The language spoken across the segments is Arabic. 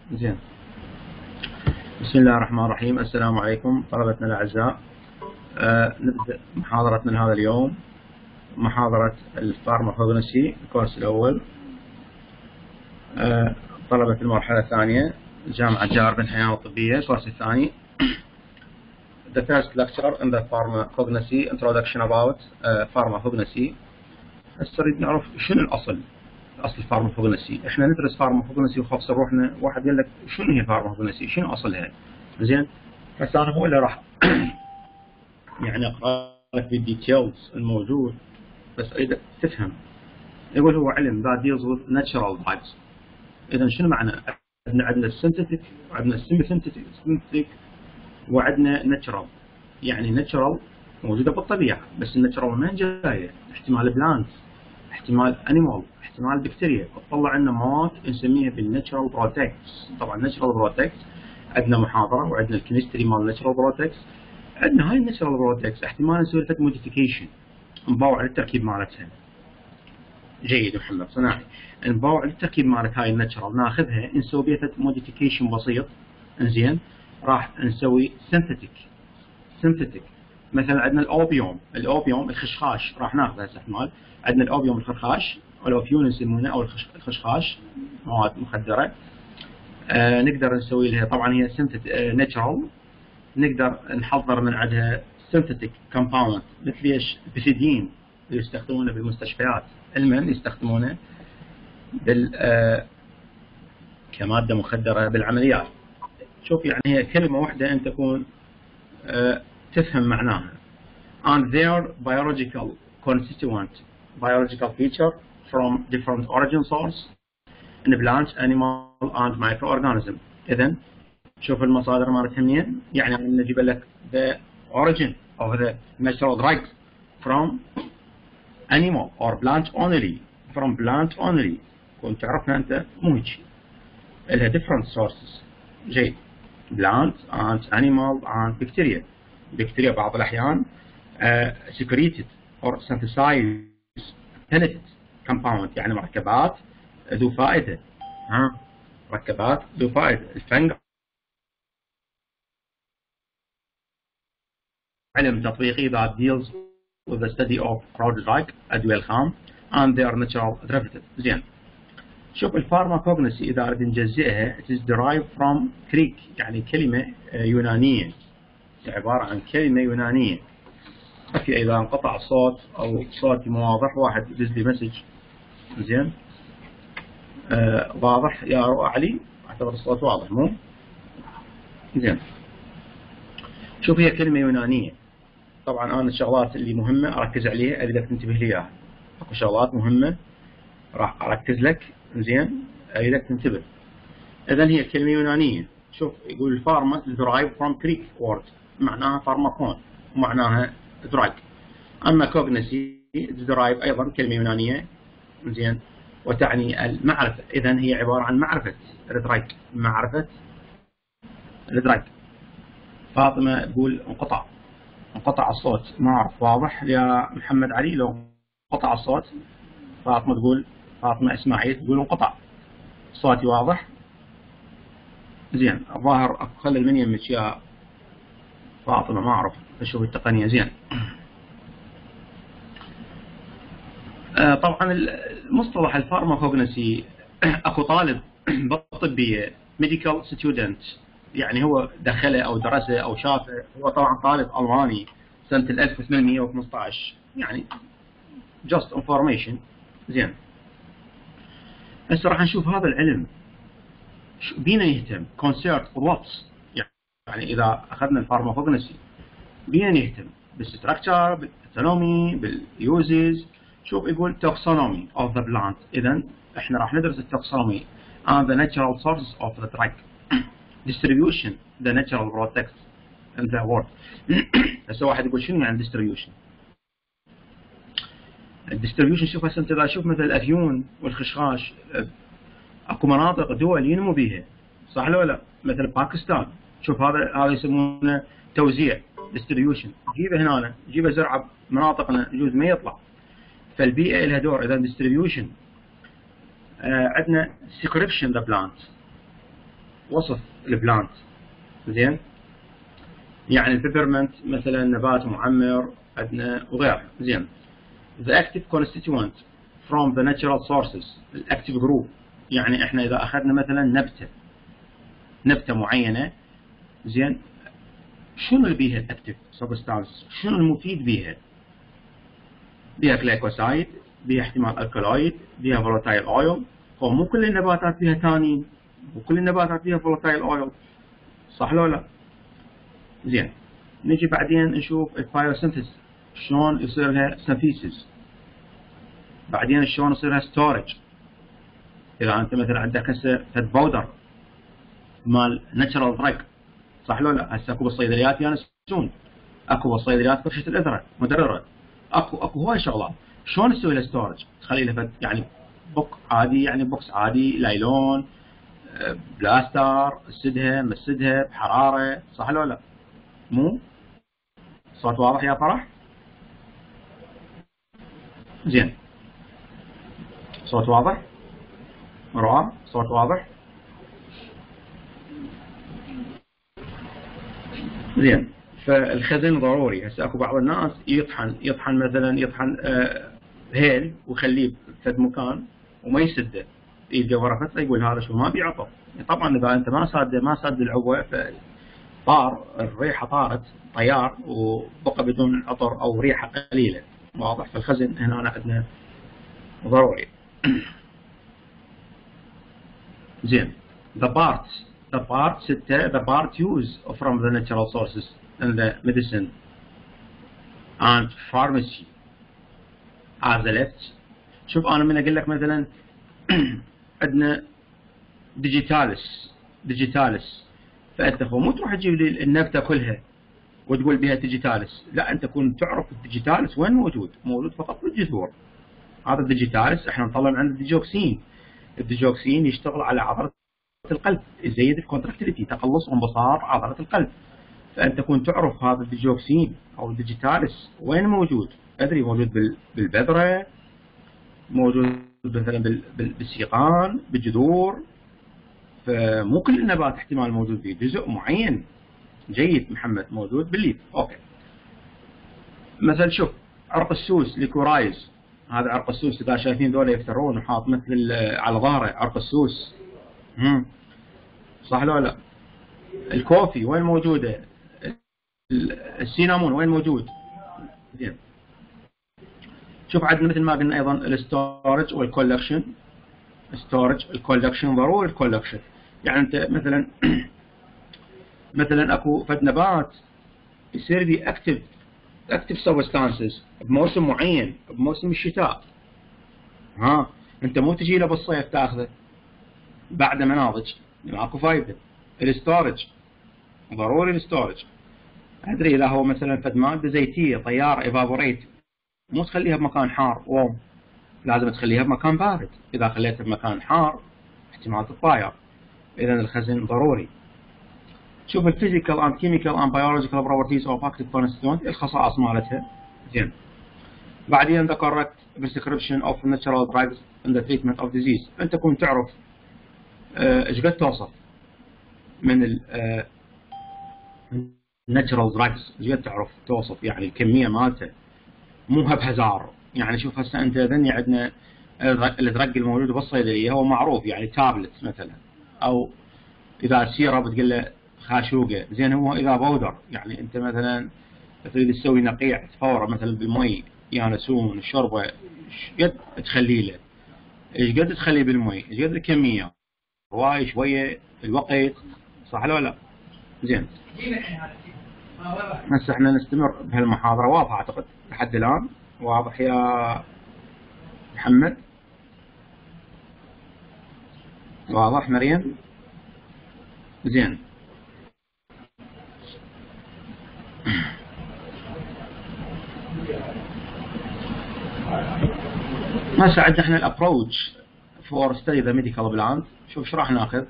زين. بسم الله الرحمن الرحيم. السلام عليكم طلبتنا الأعزاء. نبدأ محاضرتنا لهذا اليوم، محاضرة الفارماكوجنسي الكورس الأول. طلبة المرحلة الثانية جامعة جار بن حيان الطبية الكورس الثاني. The first lecture in the pharmacognosy introduction about pharmacognosy. هسه نريد نعرف شنو أصل الفارماكوجنسي. احنا ندرس فارماكوجنسي وخاصة روحنا واحد يقول لك شنو هي فارماكوجنسي، شنو أصلها. زين، هسه أنا هو اللي راح يعني أقرأ لك بالديتيلز الموجود، بس أريد تفهم. يقول هو علم that deals with natural drugs. إذا شنو معنى؟ عندنا السنتيتك وعندنا السيميسينتيتك وعندنا ناتشرال. يعني ناتشرال موجودة بالطبيعة، بس الناتشرال من جاية؟ احتمال بلانت، احتمال انيمال، احتمال بكتيريا. تطلع لنا مواد نسميها بالناتشرال بروتكتس. طبعا ناتشرال بروتكتس عندنا محاضرة، وعندنا الكيمستري مال ناتشرال بروتكتس. عندنا هاي الناتشرال بروتكتس احتمال نسوي لها موديفيكيشن، نبوع التركيب مالتها. جيد محمد صناعي. نبوع التركيب مالت هاي الناتشرال، ناخذها نسوي بها موديفيكيشن بسيط. انزين، راح نسوي سينثيتك. مثلا عندنا الاوبيوم الخشخاش، راح ناخذه هسه احتمال. عندنا الاوبيوم الخرخاش، الاوبيون يسمونه، او الخشخاش، مواد مخدره. نقدر نسوي لها، طبعا هي ناتشرال، نقدر نحضر من عندها سينثيتك كومباوند، مثل ايش؟ بيثيدين اللي يستخدمونه بالمستشفيات، علما يستخدمونه كماده مخدره بالعمليات. شوف يعني هي كلمه واحده انت تكون تفهم معناها. And their biological feature from different origin source in plant, animal and microorganism. إذن شوف المصادر مالتها منين؟ يعني نجيب لك the origin of the natural drug from animal or plant only. كنت تعرفها أنت مو هيك. لها different sources. جيد. plant and animal and bacteria. بكتيريا بعض الأحيان secreted or synthesized penitent compound، يعني مركبات ذو فائدة. مركبات ذو فائدة. الفنج علم تطبيقي that deals with the study of crowd drug، أدوية الخام and their natural derivative. زين، شوف الفارماكوجنسي إذا أريد نجزئها it is derived from Greek، يعني كلمة يونانية، عبارة عن كلمة يونانية. أوكي، إذا انقطع الصوت أو صوتي مو واضح واحد يدز لي مسج. زين، واضح يا علي؟ أعتبر الصوت واضح مو؟ زين، شوف هي كلمة يونانية. طبعا أنا الشغلات اللي مهمة أركز عليها أريدك تنتبه ليها. أكو شغلات مهمة راح أركز لك. زين، أريدك تنتبه. إذن هي كلمة يونانية. شوف يقول الفارما derived from Greek word، معناها فارماكون، ومعناها دراج. أما كوجنسي درايف أيضا كلمة يونانية. زين، وتعني المعرفة. إذن هي عبارة عن معرفة الدراج، معرفة الدراج. فاطمة تقول انقطع الصوت، ما أعرف واضح يا محمد علي لو انقطع الصوت. فاطمة إسماعيل تقول انقطع صوتي واضح. زين، الظاهر خلي من يمك يا فاطمة، ما أعرف أشوف التقنية. زين، طبعا المصطلح الفارماكوجنسي اكو طالب بالطبية ميديكال ستودنت، يعني هو دخله او درسه او شافه. هو طبعا طالب الماني سنة 1815، يعني just information. زين، هسه راح نشوف هذا العلم بينا يهتم كونسيرت واتس. يعني اذا اخذنا الفارماكوجنسي بينا نهتم بالستراكشر، بالاناتومي، باليوزز. شوف يقول taxonomy of the plant. إذا إحنا راح ندرس التاكسونومي and the natural sources of the drug. distribution the natural products in the world. هسه واحد يقول شنو يعني distribution؟ الديستريبيوشن شوف هسه أنت إذا شوف مثل الأفيون والخشخاش، أكو مناطق دول ينمو بيها، صح لو لا؟ مثل باكستان. شوف هذا يسمونه توزيع distribution. جيبه هنا، جيبه زرعه بمناطقنا يجوز ما يطلع، فالبيئة لها دور. إذا distribution. عندنا description the plant. وصف البلانت. زين، يعني البيبرمنت مثلا نبات معمر عندنا وغيره. زين، the active constituent from the natural sources، الاكتيف جروب، يعني احنا اذا اخذنا مثلا نبته معينه، زين، شنو اللي بيها الاكتيف سبستانس؟ شنو المفيد بيها؟ بيها جلايكوسايد، بيها احتمال الكالويد، بيها فولاتايل اويل. هو مو كل النباتات بيها تانين، مو كل النباتات بيها فولاتايل اويل، صح لو لا؟ زين، نجي بعدين نشوف البايوسينثيس، شلون يصير لها سينثيسيس، بعدين شلون يصير لها ستورج. اذا انت مثلا عندك هسه فد باودر مال ناتشرال دراج، صح لو لا؟ هسه اكو بالصيدليات يانسون، اكو بالصيدليات فرشه الاذره مدرره، اكو هواي شغلات. شلون تسوي له ستورج؟ تخلي له فد يعني بوك عادي، يعني بوكس عادي لايلون بلاستر، تسدها مسدها بحراره، صح لو لا؟ مو صوت واضح يا فرح؟ زين، صوت واضح؟ رؤى صوت واضح؟ زين، فالخزن ضروري. هسه اكو بعض الناس يطحن مثلا هيل ويخليه بفد مكان وما يسده، يلقى ورا فتره يقول هذا شو ما بيعطر. طبعا اذا انت ما ساد العبوه فطار الريحه، طارت طيار وبقى بدون عطر او ريحه قليله، واضح؟ فالخزن هنا عندنا ضروري. زين، the part 6 the part used from the natural sources in the medicine and pharmacy as the left. شوف انا من اقول لك مثلا عندنا ديجيتالس، فانت مو تروح تجيب لي النبته كلها وتقول بها ديجيتالس، لا، انت تكون تعرف الديجيتالس وين موجود فقط بالجذور. هذا الديجيتالس احنا نطلع عنده الديجوكسين يشتغل على عضله القلب، يزيد الكونتراكتيليتي، تقلص وانبساط عضله القلب. فانت تكون تعرف هذا الديجوكسين او الديجيتالس وين موجود. ادري موجود بالبذره، موجود مثلا بالسيقان، بالجذور. فمو كل النبات احتمال موجود فيه، جزء معين. جيد محمد، موجود بالليف. اوكي، مثلا شوف عرق السوس ليكورايز، هذا عرق السوس اذا شايفين ذولا يفترون وحاط مثل على ظهره عرق السوس، صح لو لا؟ الكوفي وين موجوده؟ السينامون وين موجود؟ زين، شوف عندنا مثل ما قلنا ايضا الستورج والكولكشن. الكولكشن ضروري، الكولكشن يعني انت مثلا اكو فد نبات يصير بي اكتف سبستانسز بموسم معين، بموسم الشتاء. انت مو تجي له بالصيف تاخذه بعد ما ناضج، ماكو فايده. الستورج ضروري، الستورج. ادري اذا هو مثلا فد ماده زيتيه طياره ايفابوريت، مو تخليها بمكان حار ووم، لازم تخليها بمكان بارد. اذا خليتها بمكان حار احتمال تتطاير. اذا الخزن ضروري. شوف الفيزيكال اند كيميكال اند بيولوجيكال بروبرتيز اوف اكتيف كونستيتوينت، الخصائص مالتها. زين، بعدين ذكرت prescription of natural drugs in the treatment of disease. انت تكون تعرف ايش قد توصف من ال natural drugs، ايش قد تعرف توصف يعني الكميه مالته، مو بهزار. يعني شوف هسه انت ذني عندنا الدرج الموجود بالصيدليه هو معروف، يعني تابلت مثلا، او اذا سيرة بتقول له خاشوقه. زين، هو اذا بودر، يعني انت مثلا تريد تسوي نقيع فوره مثلا بالمي يانسون الشوربه، ايش قد تخلي له؟ ايش قد تخليه بالمي؟ ايش قد الكميه؟ هواي شويه الوقت، صح ولا لا؟ زين، هسه احنا نستمر بهالمحاضره. واضحه اعتقد لحد الان؟ واضح يا محمد؟ واضح مريم؟ زين، هسه عندنا احنا الابروتش فور ستدي ذا ميديكال بلانت. شوف ايش راح ناخذ.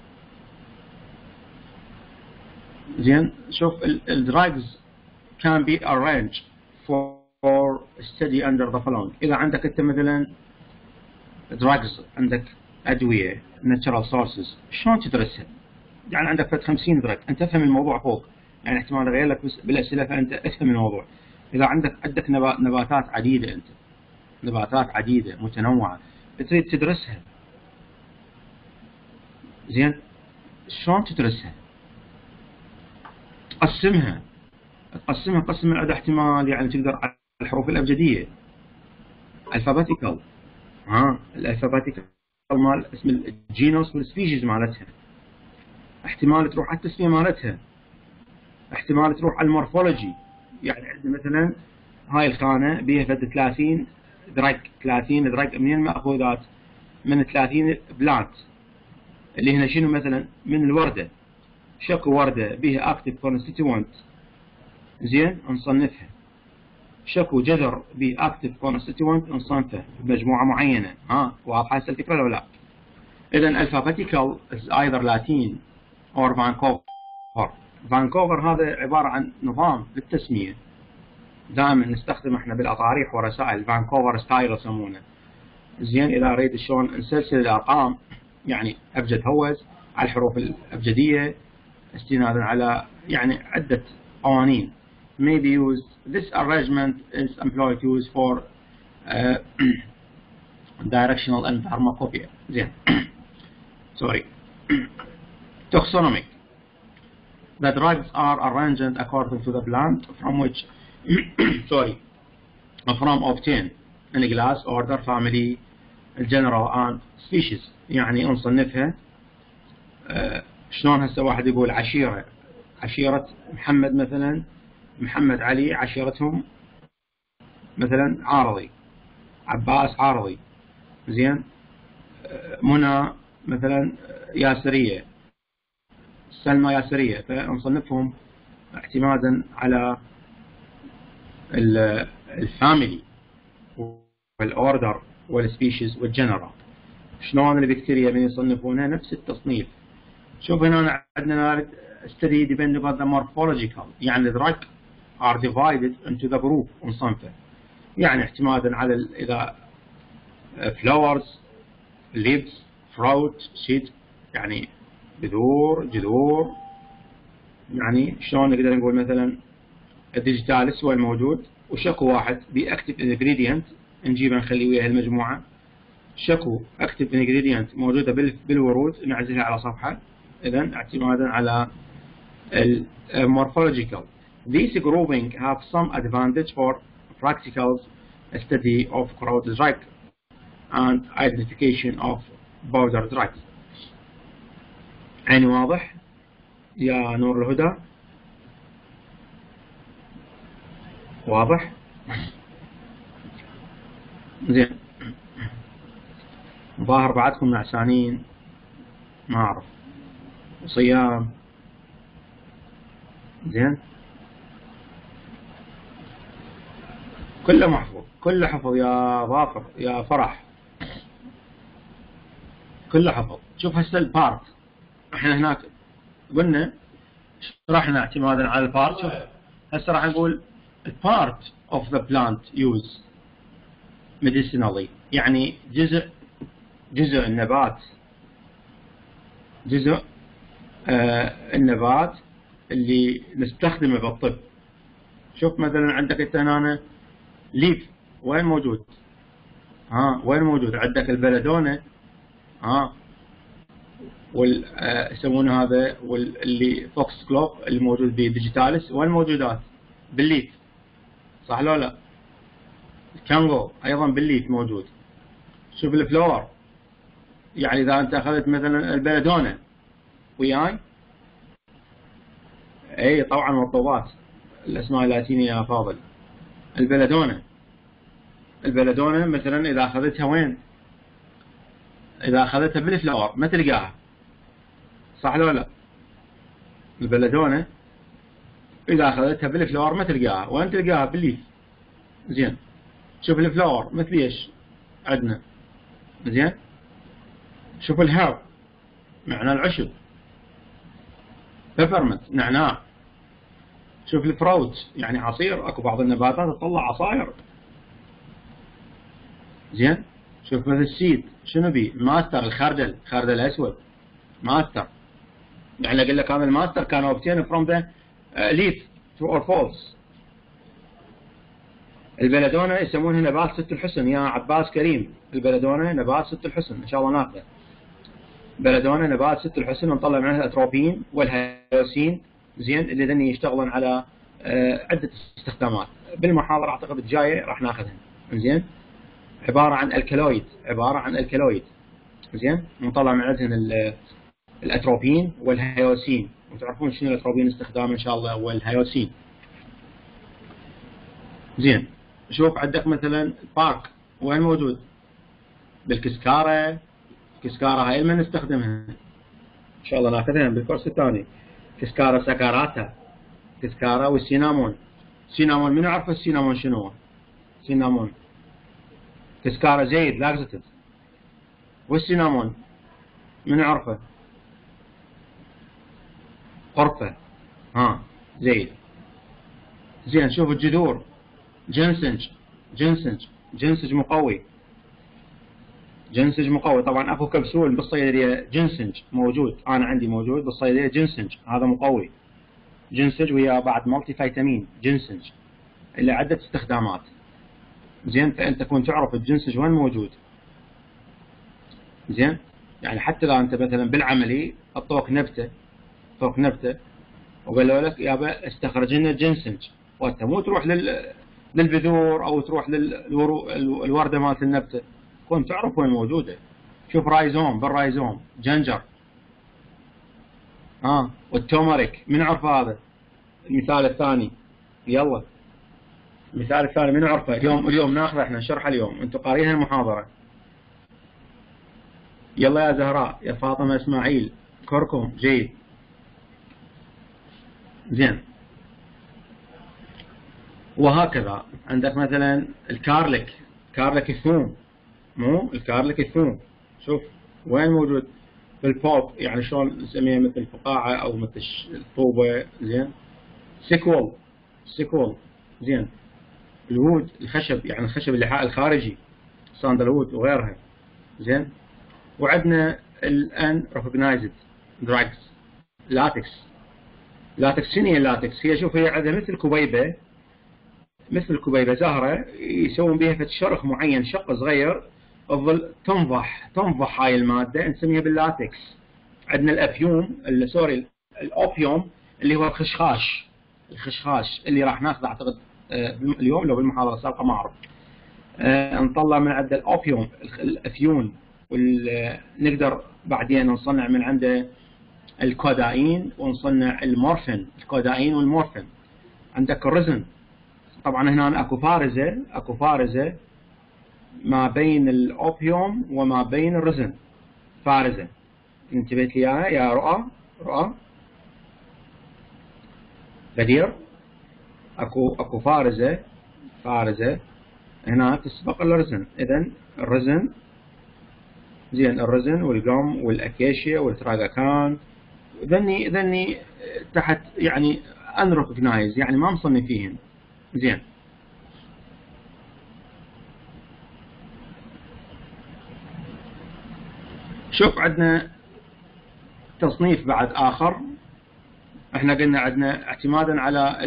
زين، شوف الدراجز can be arranged for study under the following. اذا عندك انت مثلا دراجز، عندك ادويه natural sources، شلون تدرسها؟ يعني عندك فد 50 درج، انت افهم الموضوع فوق، يعني احتمال اغير لك بس بالاسئله، فانت افهم الموضوع. اذا عندك نباتات عديده، انت نباتات عديده متنوعه تريد تدرسها، زين، شلون تدرسها؟ تقسمها قسم العدد احتمال، يعني تقدر على الحروف الابجديه الفابيتيكال، الالفابيتيكال مال اسم الجينوس والسبيشيز مالتها، احتمال تروح على التسميه مالتها، احتمال تروح على المورفولوجي، يعني عندنا مثلا هاي الخانه بيها فد 30 درج، 30 درج منين ماخوذات؟ من 30 بلانت، اللي هنا شنو؟ مثلا من الورده، شكو ورده بيها اكتف كونستيتوينت، زين، نصنفها. شكو جذر باكتف كونستيتوينت نصنفه بمجموعه معينه. واضحه هسه الفكره ولا لا؟ اذا الفابيتيكال ايذر لاتين اور فانكوفر. فانكوفر هذا عباره عن نظام للتسميه، دائما نستخدم احنا بالاطاريح ورسائل فانكوفر ستايل يسمونه، زين. اذا اريد شلون نسلسل الارقام، يعني ابجد هوس على الحروف الابجديه استنادا على يعني عده قوانين. may be used. This arrangement is employed to use for directional and pharmacopoeia. زين. sorry. taxonomic. The drugs are arranged according to the plant from which from obtained in class, order, family, general and species. يعني نصنفها. شلون هسه واحد يقول عشيرة محمد مثلا، محمد علي عشيرتهم مثلا عارضي، عباس عارضي، زين، منى مثلا ياسرية، سلمى ياسرية، فنصنفهم اعتمادا على الفاميلي والاوردر والسبيشيز والجنرال. شلون البكتيريا من يصنفونها؟ نفس التصنيف. شوف هنا عندنا study depending on the morphological، يعني الدرج are divided into the group ونصنفه، يعني اعتمادا على إذا flowers, leaves, fruit, seed، يعني بذور، جذور. يعني شلون نقدر نقول مثلا الديجيتالس هو الموجود، وشكو واحد بأكتف ingredient نجيبه نخليه ويا هالمجموعة. شكو active ingredient موجودة بالورود نعزلها على صفحة، إذن اعتمادا على morphological. These grouping have some advantage for practical study of crowd drug and identification of border drugs. عيني واضح يا نور الهدى؟ واضح؟ زين. ظاهر بعدكم نعسانين، ما أعرف، صيام، زين، كله محفوظ، كله حفظ يا ظافر يا فرح، كله حفظ. شوف هسه البارت، احنا هناك قلنا شرحنا اعتمادا على البارت. شوف هسه راح نقول part of the plant use medicinally، يعني جزء النبات، جزء النبات اللي نستخدمه بالطب. شوف مثلا عندك انت هنا ليف، وين موجود؟ وين موجود؟ عندك البلدونة، يسمونه هذا، واللي فوكس كلوب اللي موجود بديجيتالس، وين موجودات؟ بالليف، صح لو لا؟ الكانغو ايضا بالليف موجود. شوف الفلور، يعني اذا انت اخذت مثلا البلدونة وياي، اي طبعا مطلوبات الاسماء اللاتينية يا فاضل. البلدونة مثلا اذا اخذتها وين؟ اذا اخذتها بالفلور ما تلقاها، صح لو لا؟ البلدونة اذا اخذتها بالفلور ما تلقاها، وين تلقاها؟ بالليف. زين، شوف الفلور مثل ايش عندنا؟ زين، شوف الهرب، معنى العشب، بيبرمنت نعناع. شوف الفروت، يعني عصير، اكو بعض النباتات تطلع عصاير. زين، شوف مثل السيد، شنو بيه؟ ماستر، الخردل، خردل اسود، ماستر. يعني اقول لك هذا الماستر كان obtained from the leaf true or false. البلدونة يسمونها نبات ست الحسن يا عباس كريم. البلدونة نبات ست الحسن ان شاء الله ناخذه. بلدونة نبات ست الحسن ونطلع منها الاتروبين والهيوسين زين اللي ذني يشتغلون على عدة استخدامات. بالمحاضرة اعتقد الجاية راح ناخذها زين. عبارة عن الكالويد زين. نطلع من عندهم الاتروبين والهيوسين، وتعرفون شنو الاتروبين استخدامه ان شاء الله والهيوسين زين. شوف عندك مثلا بارك وين موجود؟ بالكسكارة. كسكارة هاي من نستخدمها ان شاء الله ناخذها بالكورس الثاني. كسكارة سكاراتا، كسكارة والسينامون. سينامون من يعرف السينامون شنو هو؟ سينامون كسكارة زيت لاكزتيف. والسينامون من يعرفه؟ قرفة زيت زين. شوف الجذور جنسج مقوي. طبعا اكو كبسول بالصيدليه جنسج موجود، انا عندي موجود بالصيدليه جنسج، هذا مقوي. جنسج ويا بعد مالتي فيتامين جنسج اللي عدة استخدامات زين. فانت تكون تعرف الجنسج وين موجود زين. يعني حتى لو انت مثلا بالعملي اعطوك نبته وقالوا لك يابا استخرج لنا الجنسج، وانت مو تروح للبذور او تروح للورده مالت النبته، تكون تعرف وين موجوده. شوف رايزوم، بالرايزوم جنجر والتومريك من عرف هذا. المثال الثاني يلا، المثال الثاني من عرفه؟ اليوم ناخذ احنا نشرح اليوم، انتم قاريين المحاضره. يلا يا زهراء يا فاطمه اسماعيل، كركم جيد زين. وهكذا عندك مثلا الكارلك الثوم، مو الكارلك الثوم. شوف وين موجود؟ بالبوب، يعني شلون نسميها مثل الفقاعه او مثل الطوبه زين. سيكول زين. الوود الخشب، يعني الخشب اللحاء الخارجي ساندل وود وغيرها زين. وعندنا الان ريكوجنايزد دراجز لاتكس. شنو هي اللاتكس؟ هي شوف هي عندها مثل كبيبه زهره يسوون بها فد شرخ معين، شق صغير تظل تنضح هاي الماده نسميها باللاتكس. عندنا الاوبيوم اللي هو الخشخاش اللي راح ناخذه اعتقد اليوم لو بالمحاضره السابقه ما اعرف. نطلع من عنده الاوبيوم الافيون، ونقدر بعدين نصنع من عنده الكوداين ونصنع المورفين. الكوداين والمورفين. عندك الرزن، طبعا هنا اكو فارزه ما بين الاوبيوم وما بين الرزن، فارزه. انتبهت لي يا رؤى بدير؟ اكو فارزه هنا تسبق الرزن. اذا الرزن زين، الرزن والقم والاكيشيا والتراجاكان ذني تحت يعني unrecognized، يعني ما مصنفيهن زين. شوف عندنا تصنيف بعد اخر. احنا قلنا عندنا اعتمادا على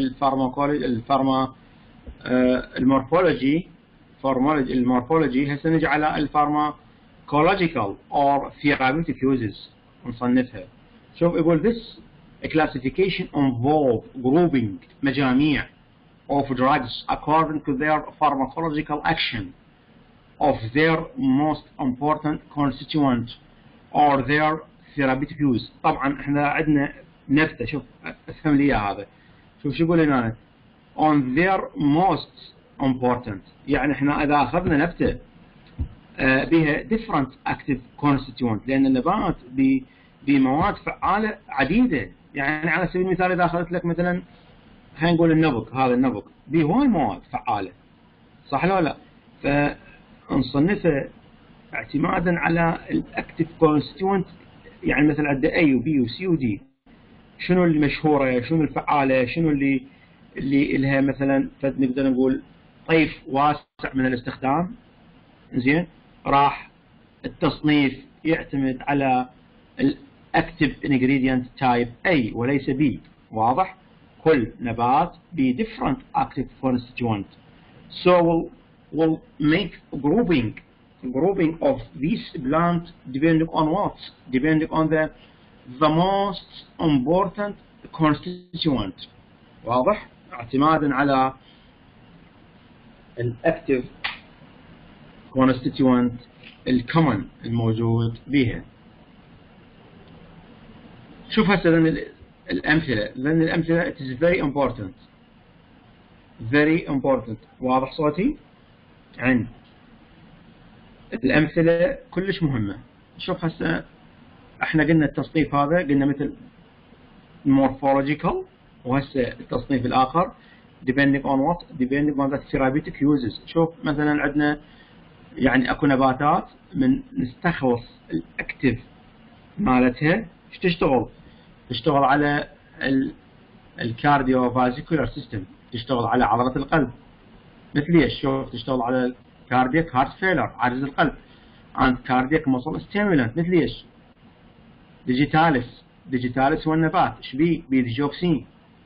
المورفولوجي هسه نجي على الفارماكولوجيكال or therapeutic uses ونصنفها. شوف يقول this classification involve grouping مجاميع of drugs according to their pharmacological action of their most important constituent or their therapeutic use. طبعا احنا عندنا نبته، شوف افهم لي هذا. شوف شو يقول هنا on their most important، يعني احنا اذا اخذنا نبته بها different active constituent، لان النبات بمواد فعاله عديده. يعني على سبيل المثال اذا اخذت لك مثلا خلينا نقول النبق، هذا النبق به هواي مواد فعاله، صح ولا لا؟ فنصنفه اعتمادا على الاكتف كونستيتوينت، يعني مثلا عنده A وB وC وD، شنو المشهوره، شنو الفعاله، شنو اللي لها مثلا نقدر نقول طيف واسع من الاستخدام زين. راح التصنيف يعتمد على active ingredient type A وليس B. واضح؟ كل نبات ب different active constituent. So we'll make grouping of these plants depending on what? Depending on the most important constituent. واضح؟ اعتمادا على الactive constituent الcommon الموجود بها. شوف هسه الأمثلة، لأن الأمثلة it is very important. very important. واضح صوتي؟ عند الأمثلة كلش مهمة. شوف هسه احنا قلنا التصنيف هذا قلنا مثل morphological، وهسه التصنيف الآخر depending on what? depending on the therapeutic uses. شوف مثلا عندنا يعني اكو نباتات من نستخلص الاكتف مالتها ايش تشتغل؟ تشتغل على الكارديو فاسيكولار سيستم، تشتغل على عضلة القلب. مثل ايش؟ شوف تشتغل على الكاردياك هارت فيلر، عجز القلب. عند كاردياك مصل ستيمولانت. مثل ايش؟ ديجيتاليس هو النبات، ايش بيه؟ بيه ديجوكسين.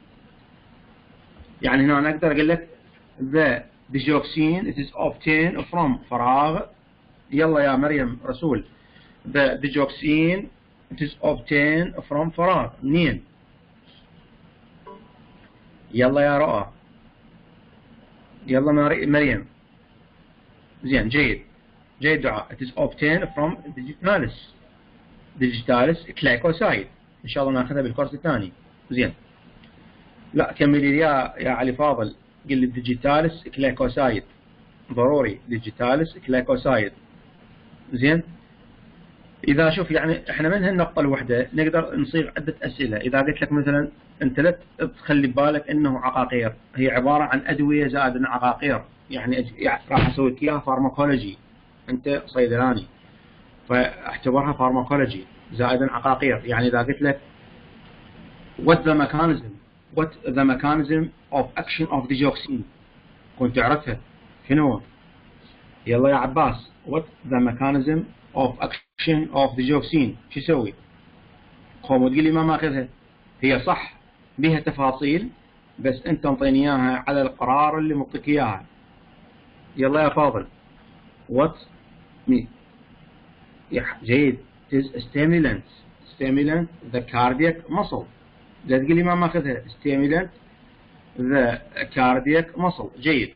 يعني هنا انا اقدر اقول لك the digoxin it is obtained from فراغ. يلا يا مريم رسول. the digoxin it is obtained from فراغ. منين؟ يلا يا رؤى. يلا مريم. زين جيد دعاء. it is obtained from digitalis glycoside. ان شاء الله ناخذها بالكورس الثاني. زين. لا كملي يا علي فاضل. قل لي ديجيتاليس كليكوسايد ضروري. ديجيتاليس كليكوسايد. زين. اذا شوف يعني احنا من هالنقطه الوحده نقدر نصيغ عده اسئله. اذا قلت لك مثلا انت لا تخلي ببالك انه عقاقير، هي عباره عن ادويه زائد عقاقير. يعني راح اسوي لك اياها فارماكولوجي، انت صيدلاني فاعتبرها فارماكولوجي زائد عقاقير. يعني اذا قلت لك what the mechanism of action of digoxin كنت تعرفها شنو؟ يلا يا عباس. what the mechanism of action of digoxin شو يسوي؟ قوم وتقول لي ما ماخذها. هي صح بها تفاصيل بس انت انطيني اياها على القرار اللي مطيك اياها. يلا يا فاضل. what جيد is stimulant the cardiac muscle. لا تقول لي ما ماخذها. stimulant the cardiac muscle. جيد.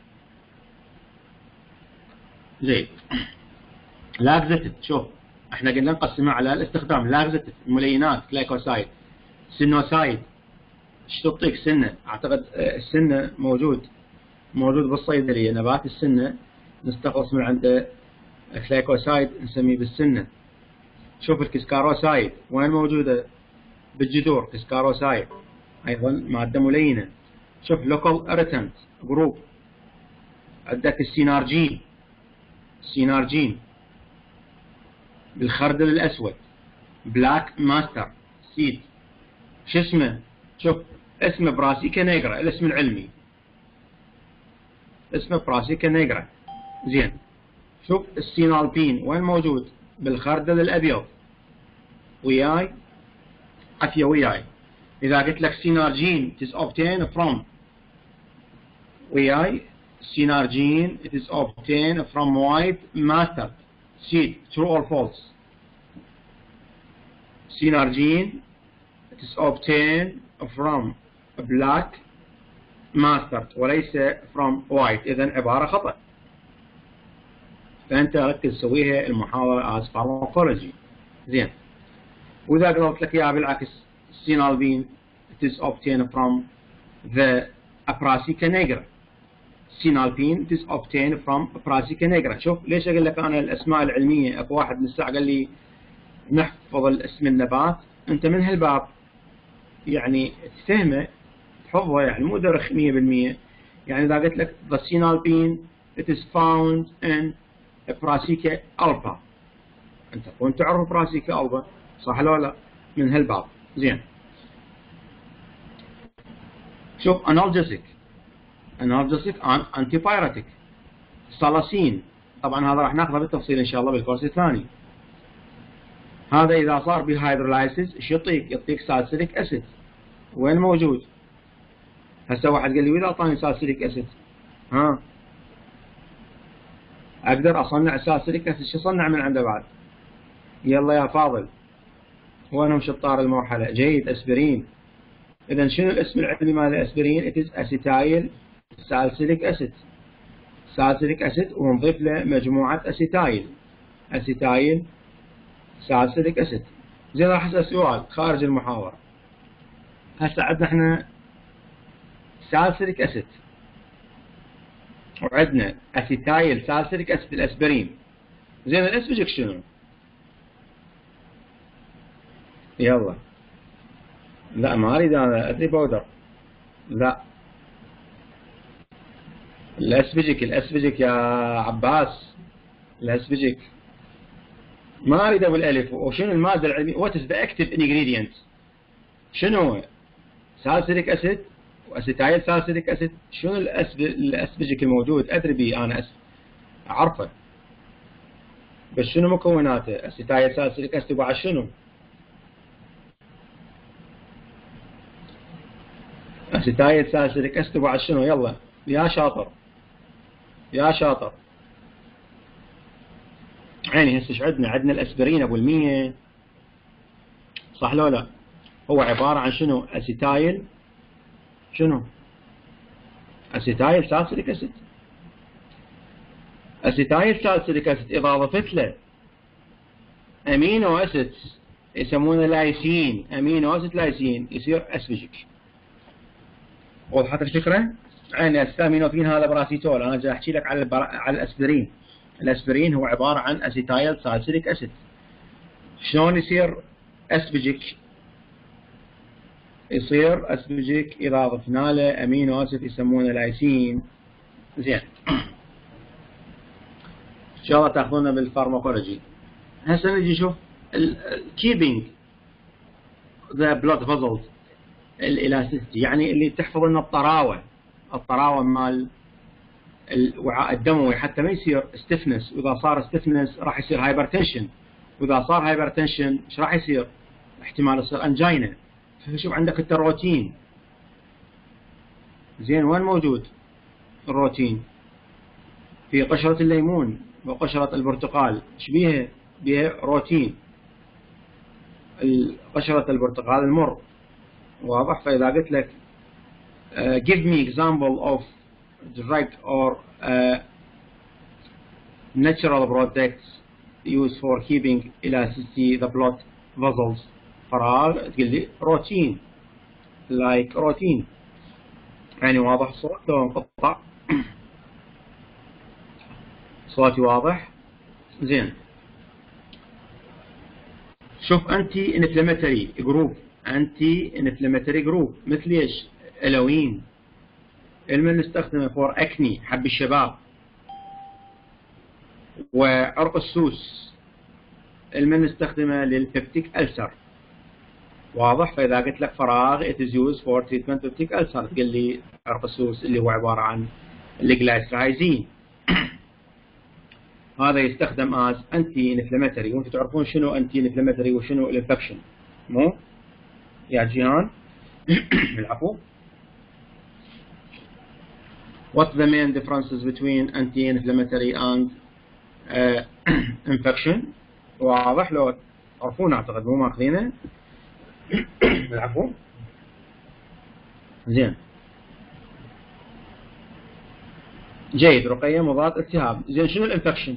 لاكزيتيف. شوف احنا قلنا نقسمها على الاستخدام. لاكزيتيف ملينات جلايكوسايد. سينوسايد ايش تعطيك؟ سنه. اعتقد السنه موجود بالصيدليه. نبات السنه نستخلص من عنده جلايكوسايد نسميه بالسنه. شوف الكسكاروسايد وين موجوده؟ بالجذور. كسكاروسايد ايضا ماده ملينه. شوف لوكال اريتنت جروب. عندك السينارجين بالخردل الاسود. بلاك ماستر سيد. شو اسمه؟ شوف اسمه براسيكا نيجرا. الاسم العلمي اسمه براسيكا نيجرا. زين. شوف السينالبين وين موجود؟ بالخردل الابيض. وياي عافية وياي. إذا قلت لك سينارجين it is obtained from وياي سينارجين it is obtained from white mustard seed. true or false؟ سينارجين it is obtained from black mustard وليس from white. إذن عبارة خطأ. فأنت ركز سويها المحاضرة as pharmacology. زين. وإذا قلت لك إياها بالعكس سينالبين it is obtained from the Brassica nigra. سينالبين it is obtained from Brassica nigra. شوف ليش أقول لك أنا الأسماء العلمية. أكو واحد من الساعة قال لي نحفظ الاسم النبات. أنت من هالباب يعني تفهمه تحفظه يعني مو درخ 100%. يعني إذا قلت لك the Sinalbine it is found in Brassica alba أنت كنت تعرف Brassica alba صح لو لا؟ من هالباب. زين. شوف analgesic antipyretic. سالاسين طبعا هذا راح ناخذه بالتفصيل ان شاء الله بالكورس الثاني. هذا إذا صار بهيدرولايسيس ايش يعطيك؟ يعطيك سالسيليك أسيد. وين موجود؟ هسه واحد قال لي وإذا أعطاني سالسيليك أسيد ها أقدر أصنع سالسيليك أسيد، شو أصنع من عنده بعد؟ يلا يا فاضل، وينهم شطار المرحلة؟ جيد، أسبرين. إذا شنو الاسم العلمي مال الأسبرين؟ it is acetyl salicylic acid. سالسيليك أسيد ونضيف له مجموعة أسيتايل، أسيتايل سالسيليك أسيد. زين راح أسأل سؤال خارج المحاضرة. هسه عندنا احنا سالسيليك أسيد وعندنا أسيتايل سالسيليك أسيد الأسبرين. زين الأسبجك شنو؟ يلا. لا ما أريد أنا، أدري بودر. لا الأسبجك يا عباس، الأسبجك ما أريد أقول ألف. وشنو المادة العلمية؟ what is the active ingredient؟ شنو هو؟ سالسيليك أسيد وأسيتايل سالسيليك أسيد. شنو الأسبجك الموجود؟ أدري به أنا، أعرفه، بس شنو مكوناته؟ أسيتايل سالسيليك أسيد وبعد شنو؟ أسيتايل سالسيليك أسيد وبعد شنو؟ يلا يا شاطر يا شاطر. عيني. هسه ايش عندنا؟ عندنا الأسبرين أبو المية، صح لو لا؟ هو عبارة عن شنو؟ أسيتايل شنو؟ أسيتايل سالسيليك أسيد. أسيتايل سالسيليك أسيد إذا ضفت له أمينو أسيد يسمونه لايسين، أمينو أسيد لايسين، يصير أسبجك. وضحت الفكرة؟ عيني. الأمينوفين هذا براسيتول، أنا جاي أحكي لك على الأسبرين. الأسبرين هو عبارة عن أسيتايل سالسيليك أسيد. شلون يصير أسبجك؟ يصير أسبجك إذا ضفنا له أمينو أسيد يسمونه لايسين. زين. إن شاء الله تأخذونه بالفارماكولوجي. هسه نجي نشوف keeping the blood vessels الإلاستيسيتي، يعني اللي تحفظ لنا الطراوة مال الوعاء الدموي حتى ما يصير stiffness. وإذا صار stiffness راح يصير hypertension، وإذا صار hypertension إيش راح يصير؟ احتمال يصير أنجينا. فشوف عندك الروتين. زين وين موجود الروتين؟ في قشرة الليمون وقشرة البرتقال. ايش بيها؟ بيها روتين. قشرة البرتقال المر، واضح؟ فإذا قلت لك give me example of drug or natural products used for keeping elasticity the blood vessels، فراغ، تقول لي روتين، like روتين. يعني واضح الصوت لو انقطع؟ صوتي واضح؟ زين. شوف انتي انفلاماتوري جروب، انتي انفلاماتوري جروب مثل ايش؟ الوين. المن نستخدمه فور اكني، حب الشباب، وعرق السوس. المن نستخدمه للبيبتيك ألسر، واضح؟ فاذا قلت لك فراغ it is used for treatment peptic ulcer، تقول لي عرق السوس اللي هو عباره عن الجلايسرايزين. هذا يستخدم as anti inflammatory. وانتم تعرفون شنو anti inflammatory وشنو الانفكشن، مو يا جيهان؟ العفو. What's the main differences between anti-inflammatory and infection؟ واضح لو تعرفون؟ اعتقد مو ماخذينه. العفو. زين. جيد. رقية مضاد التهاب. زين شنو الانفكشن؟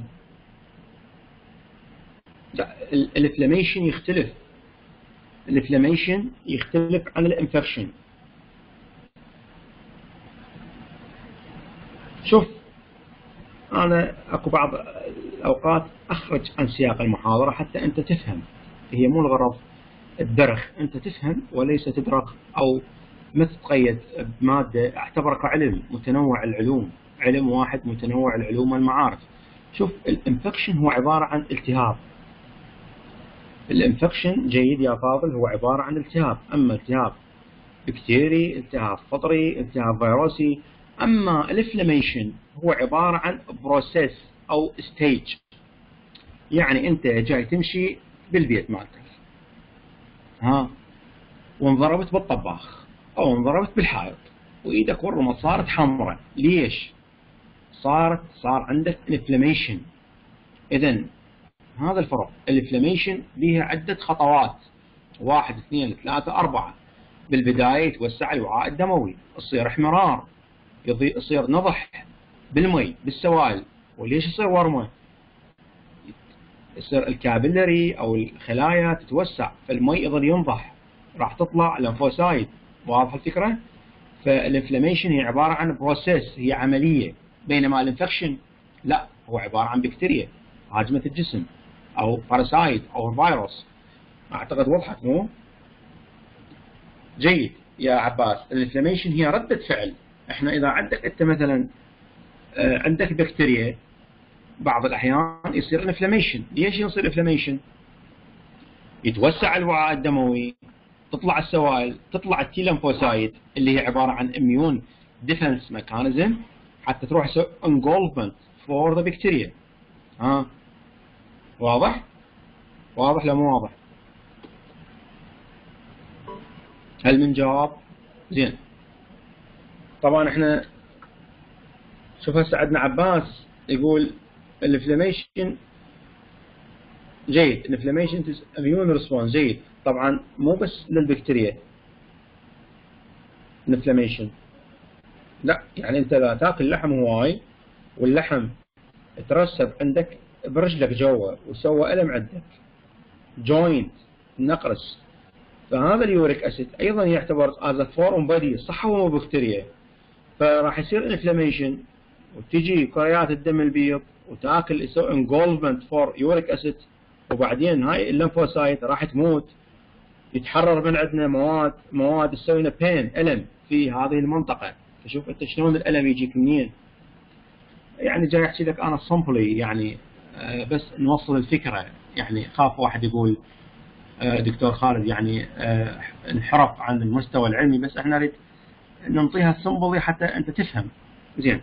الانفلاميشن يختلف. الانفلاميشن يختلف عن الانفكشن. شوف أنا أكو بعض الأوقات أخرج عن سياق المحاضرة حتى أنت تفهم. هي مو الغرض الدرخ، أنت تفهم وليس تدرخ أو ما تتقيد بمادة. أعتبرك علم متنوع العلوم، علم واحد متنوع العلوم والمعارف. شوف الانفكشن هو عبارة عن التهاب. الانفكشن جيد يا فاضل هو عبارة عن التهاب، أما التهاب بكتيري، التهاب فطري، التهاب فيروسي. أما الانفلاميشن هو عبارة عن بروسيس أو ستيج. يعني أنت جاي تمشي بالبيت مالتك، ها، وانضربت بالطباخ او انضربت بالحائط وايدك والرمل صارت حمراء، ليش؟ صار عندك انفلاميشن. اذا هذا الفرق، الانفلاميشن لها عدة خطوات، 1 2 3 4. بالبداية يتوسع الوعاء الدموي، يصير احمرار، يصير نضح بالمي بالسوائل. وليش يصير ورمة؟ يصير الكابيلري او الخلايا تتوسع، فالمي يظل ينضح، راح تطلع لمفوسايد. واضح الفكرة؟ فالانفلاميشن هي عبارة عن بروسيس، هي عملية، بينما الانفكشن لا، هو عبارة عن بكتيريا هاجمت الجسم او باراسايد او فيروس. اعتقد وضحت مو؟ جيد يا عباس. الانفلاميشن هي ردة فعل. احنا اذا عندك انت مثلا عندك بكتيريا، بعض الاحيان يصير انفلاميشن. ليش يصير انفلاميشن؟ يتوسع الوعاء الدموي، تطلع السوائل، تطلع التي لمفوسايد اللي هي عباره عن اميون ديفنس ميكانيزم، حتى تروح تسوي انجولفمنت فور ذا بكتيريا. ها، واضح؟ واضح لو مو واضح؟ هل من جواب؟ زين. طبعا احنا شوف هسه عندنا عباس يقول الانفلاميشن جيد، الانفلاميشن اميون ريسبونس جيد. طبعا مو بس للبكتيريا الانفلاميشن، لا، يعني انت لا تاكل لحم هواي واللحم ترسب عندك برجلك جوا وسوى الم عندك، جوينت نقرس، فهذا اليوريك اسيد ايضا يعتبر از فورم بودي، صح هو مو بكتيريا، فراح يصير انفلاميشن وتجي كريات الدم البيض وتاكل يسوي انجولفمنت فور يوريك اسيد، وبعدين هاي الليمفوسايت راح تموت، يتحرر من عندنا مواد تسوي لنا بين الم في هذه المنطقه. فشوف انت شلون الالم يجيك منين. يعني جاي احكي لك انا صمبلي، يعني بس نوصل الفكره. يعني خاف واحد يقول دكتور خالد يعني انحرف عن المستوى العلمي، بس احنا نريد ننطيها سمبلي حتى انت تفهم زين.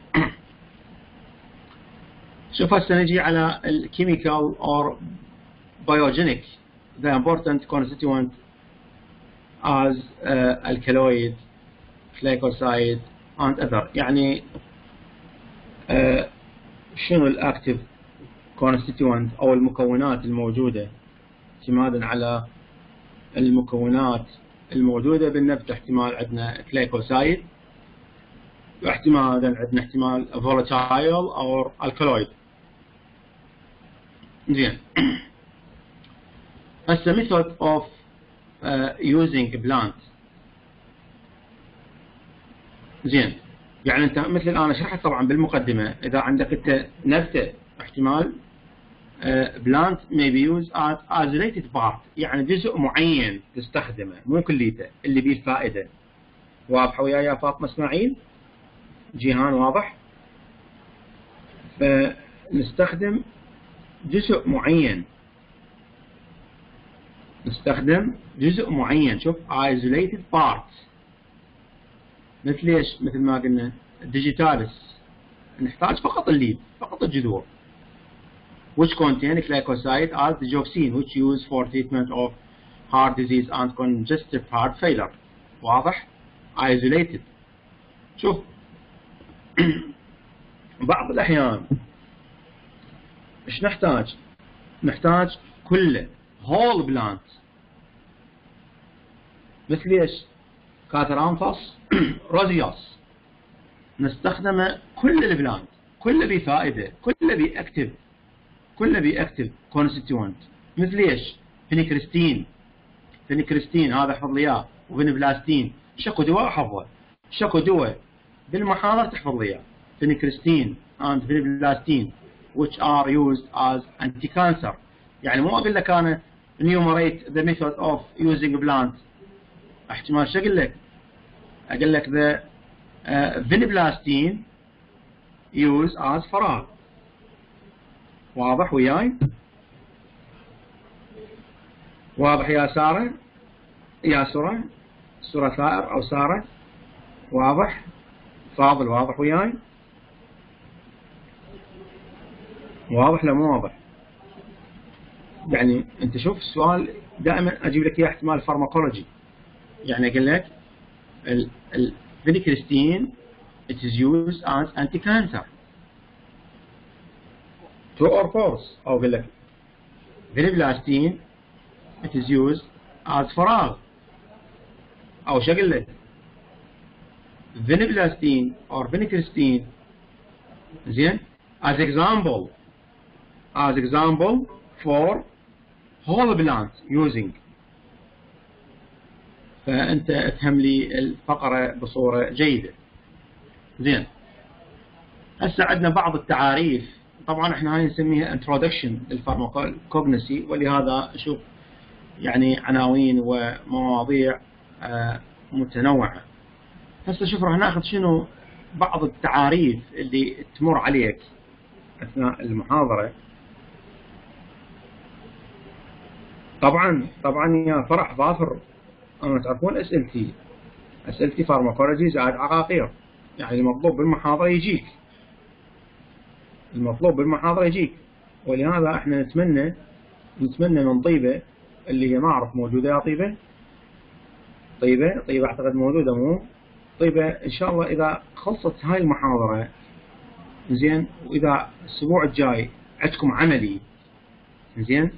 شوف هسه نجي على الكيميكال or biogenic the important constituent as alkaloid glycoside and other. يعني شنو الاكتيف constituent او المكونات الموجودة، اعتمادا على المكونات الموجودة بالنبتة. احتمال عندنا جلايكوسايد، واحتمال عندنا احتمال volatile or alkaloid. زين. هسه method of using plant. زين، يعني انت مثل انا شرحت طبعا بالمقدمة، اذا عندك انت نبتة احتمال plant may be used as isolated part، يعني جزء معين تستخدمه مو كليته اللي بيه الفائدة. واضحة وياي يا فاطمة اسماعيل؟ جيهان واضح؟ فنستخدم جزء معين، نستخدم جزء معين. شوف isolated parts، مثل ايش؟ مثل ما قلنا ديجيتالس، نحتاج فقط الليد، فقط الجذور. which contain glycoside as digoxin which used for treatment of heart disease and congestive heart failure. واضح؟ isolated. شوف بعض الأحيان إيش نحتاج؟ نحتاج كله whole plant، مثل إيش؟ كاترانثوس روزيوس، نستخدمه كل البلانت، كله بفائدة، كله بأكتف، كله بأكتف كونستيتوينت. مثل إيش؟ فينيكريستين، فينيكريستين هذا حفظ لي إياه، وفينبلاستين. شكو دواء حفظه، شكو دواء بالمحاضرة تحفظ لي إياه. فينيكريستين and فينبلاستين which are used as anti-cancer. يعني مو أقول لك أنا enumerate the method of using plant، احتمال شو أقول لك؟ أقول لك the فينبلاستين used as فراغ. واضح وياي؟ واضح يا سارة؟ يا سارة؟ سارة ثائر أو سارة؟ واضح؟ فاضل واضح وياي؟ واضح لا مو واضح؟ يعني انت شوف السؤال دائما اجيب لك اياه احتمال فارماكولوجي. يعني اقول لك الفينيكريستين it is used as anti-cancer. true or false؟ او اقول لك فينيبلاستين it is used as فراغ. او شو اقول لك؟ فينيبلاستين or فينيكريستين زين as example for whole plant using. فأنت افهم لي الفقرة بصورة جيدة. زين هسه عندنا بعض التعاريف، طبعا احنا هاي نسميها introduction للفارماكوجنسي، ولهذا اشوف يعني عناوين ومواضيع متنوعة. هسه شوف راح ناخذ شنو بعض التعاريف اللي تمر عليك اثناء المحاضرة. طبعا يا فرح ظافر، انا تعرفون اسئلتي فارماكولوجي زائد عقاقير، يعني المطلوب بالمحاضرة يجيك. ولهذا احنا نتمنى من طيبة اللي هي ما اعرف موجودة يا طيبة اعتقد موجودة، مو طيبة ان شاء الله اذا خلصت هاي المحاضرة زين، واذا الاسبوع الجاي عندكم عملي زين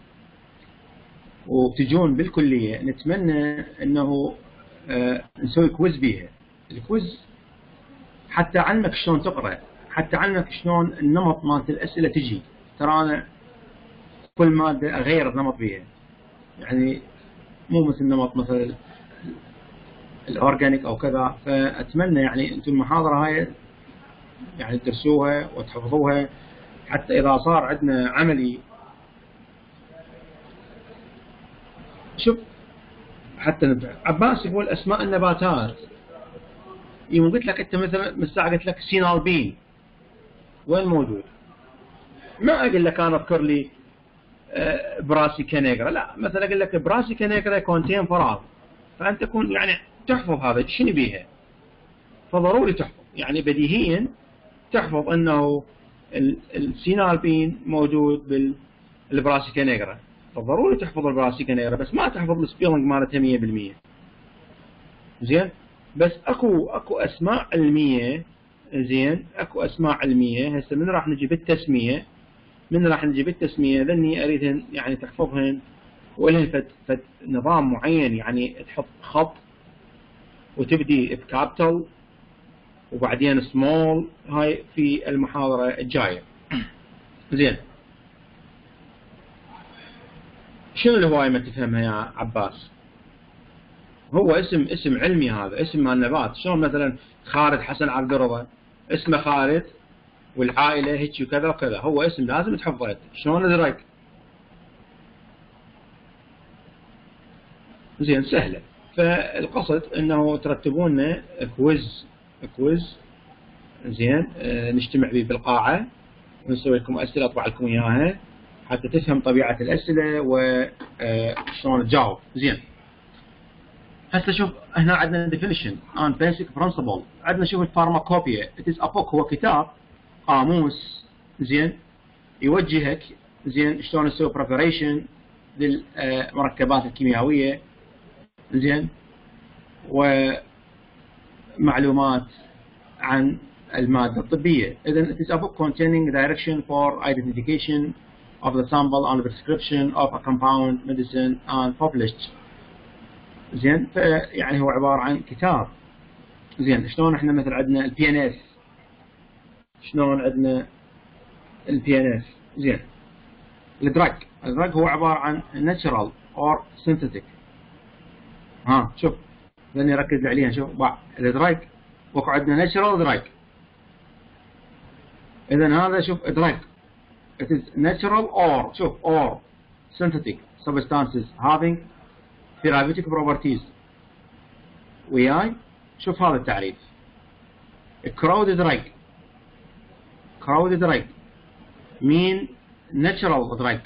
وتجون بالكلية، نتمنى انه نسوي كويز بيها. الكويز حتى علمك شلون تقرأ، حتى علمك شلون النمط مالت الأسئلة تجي. ترى أنا كل مادة أغير النمط بيها، يعني مو مثل نمط مثل الأورجانيك أو كذا. فأتمنى يعني أنتم المحاضرة هاي يعني تدرسوها وتحفظوها، حتى إذا صار عندنا عملي. شوف حتى عباس يقول أسماء النباتات، يوم قلت لك أنت مثلا من الساعة قلت لك سينالبين وين موجود؟ ما أقول لك أنا أذكر لي براسيكا نيجرا، لا، مثلا أقول لك براسيكا نيجرا كونتين فراغ، فأنت تكون يعني تحفظ هذا شنو بيها، فضروري تحفظ يعني بديهيا تحفظ أنه السينالبين موجود بالبراسيكا نيجرا، فضروري تحفظ البراسيكا نيجرا، بس ما تحفظ السبيلنج مالتها 100%. زين بس اكو اسماء علميه. زين اكو اسماء علميه. هسه من راح نجي بالتسميه ذني اريدهن يعني تحفظهن، ولهن فد نظام معين، يعني تحط خط وتبدي بكابيتال وبعدين سمول. هاي في المحاضره الجايه. زين شنو الهوايه ما تفهمها يا عباس؟ هو اسم علمي، هذا اسم مال نبات. شلون مثلا خالد حسن عبد الرضا اسمه خالد والعائله هيك وكذا وكذا، هو اسم لازم تحفظه. شلون ادرك؟ زين سهله. فالقصد انه ترتبون لنا كويز زين نجتمع به بالقاعه ونسوي لكم اسئله، اطبع لكم اياها حتى تفهم طبيعه الاسئله وشلون تجاوب. زين هسه شوف هنا عندنا definition and basic principle. عندنا شوف الفارماكوبيا it is a book، هو كتاب قاموس زين يوجهك زين شلون تسوي preparation للمركبات الكيميائية زين، ومعلومات عن المادة الطبية. إذن it is a book containing direction for identification of the sample and prescription of a compound medicine and published. زين يعني هو عبارة عن كتاب. زين شلون احنا مثل عندنا البي ان اس، شلون عندنا البي ان اس. زين الدراج هو عبارة عن natural or synthetic. ها شوف خليني ركز عليها. شوف الدراج وكو عندنا natural دراج. اذا هذا شوف دراج it is natural or شوف or synthetic substances having therapeutic properties. وياي شوف هذا التعريف. crowded drug mean natural drug.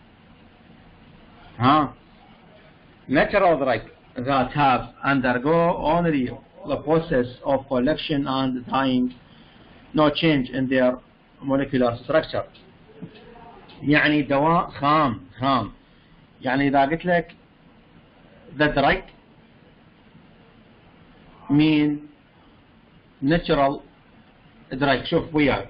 natural drug that have undergo only the process of collection and dyeing, no change in their molecular structure. يعني دواء خام. يعني إذا قلت لك the drug mean natural drug. شوف وياي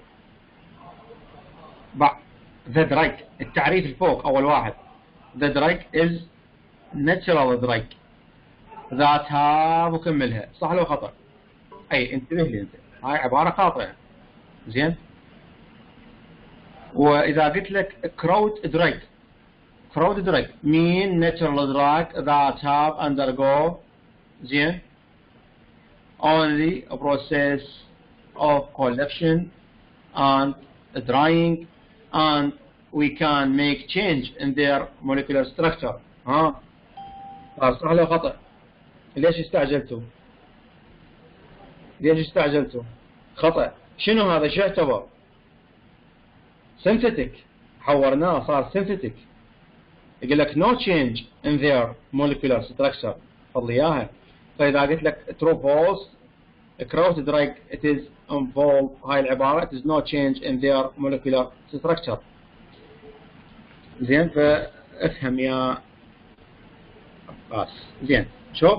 the drug التعريف الفوق أول واحد the drug is natural drug that have وكملها صح لو خطأ؟ أي انتبه لي أنت هاي عبارة خاطئة زين. وإذا قلت لك crowd drug mean natural drug that have undergo زين only a process of collection and drying and we can make change in their molecular structure. ها صح ولا خطأ؟ ليش استعجلتوا؟ خطأ. شنو هذا؟ شو يعتبر؟ synthetic. حورناه صار synthetic. يقول لك no change in their molecular structure. فضل إياها. فإذا قلت لك true false crowd drug it is involved هاي العبارة it is no change in their molecular structure. زين فافهم يا عباس. زين شوف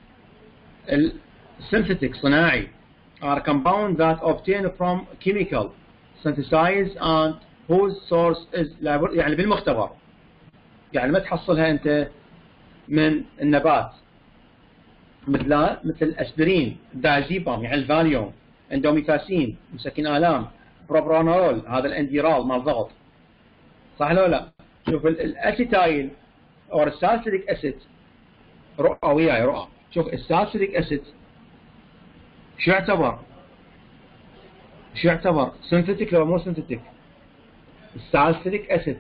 synthetic صناعي are compound that obtained from chemical synthesized and whose source is يعني بالمختبر يعني ما تحصلها أنت من النبات مثل الأسبرين دايزيبام يعني الفاليوم اندوميتاسين مسكن آلام بروبرانول هذا الانديرال مال ضغط صح لو لا؟ شوف الأسيتايل أو السالسيليك أسيد رؤى وياي رؤى. شوف السالسيليك أسيد شو يعتبر سينثيتيك لو مو سينثيتيك؟ السالسيليك أسيد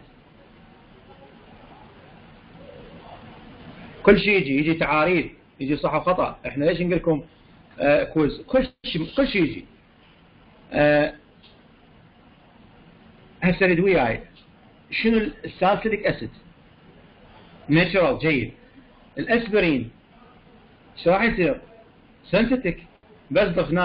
كل شيء يجي تعاريف يجي صح وخطأ. احنا ليش نقول لكم كويز كل شيء يجي. هسه ريد وياي شنو السالسيليك أسيد؟ ناتشرال جيد. الأسبرين شو راح يصير؟ سينثيتيك بس ضفنا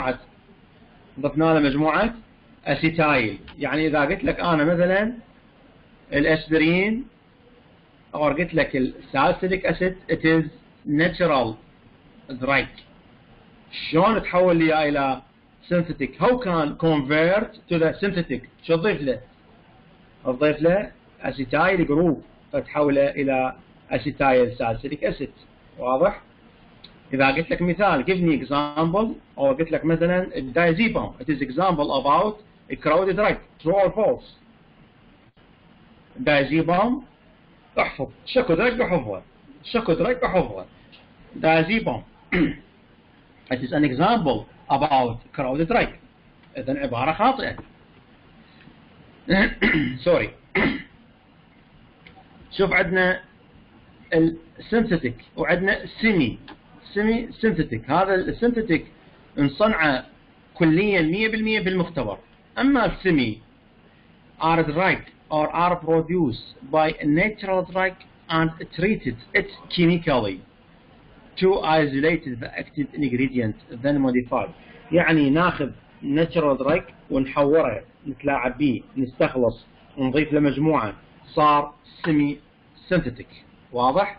له مجموعة أسيتايل. يعني إذا قلت لك أنا مثلا الأسبرين أو قلت لك السالسيليك أسيد it is natural drug شلون تحول لي إلى synthetic؟ how can convert to the synthetic؟ شو تضيف له أسيتايل جروب فتحوله إلى أسيتايل سالسيليك أسيد. واضح؟ إذا قلت لك مثال give me example أو قلت لك مثلا الدايزيبام it is example about a crowd drug true or false؟ الدايزيبام احفظ شكو درج بحفظه دايزيبام it is an example about crowd drug إذن عبارة خاطئة. سوري. شوف عندنا السينثيتيك وعندنا سيمي سينثيتيك. هذا السينثيتيك انصنع كليا 100% بالمختبر. اما السيمي are drug or are produced by a natural drug and treated it chemically to isolate the active ingredient then modified. يعني ناخذ natural drug ونحوره نتلاعب به نستخلص ونضيف له مجموعة صار سيمي سينثيتيك. واضح؟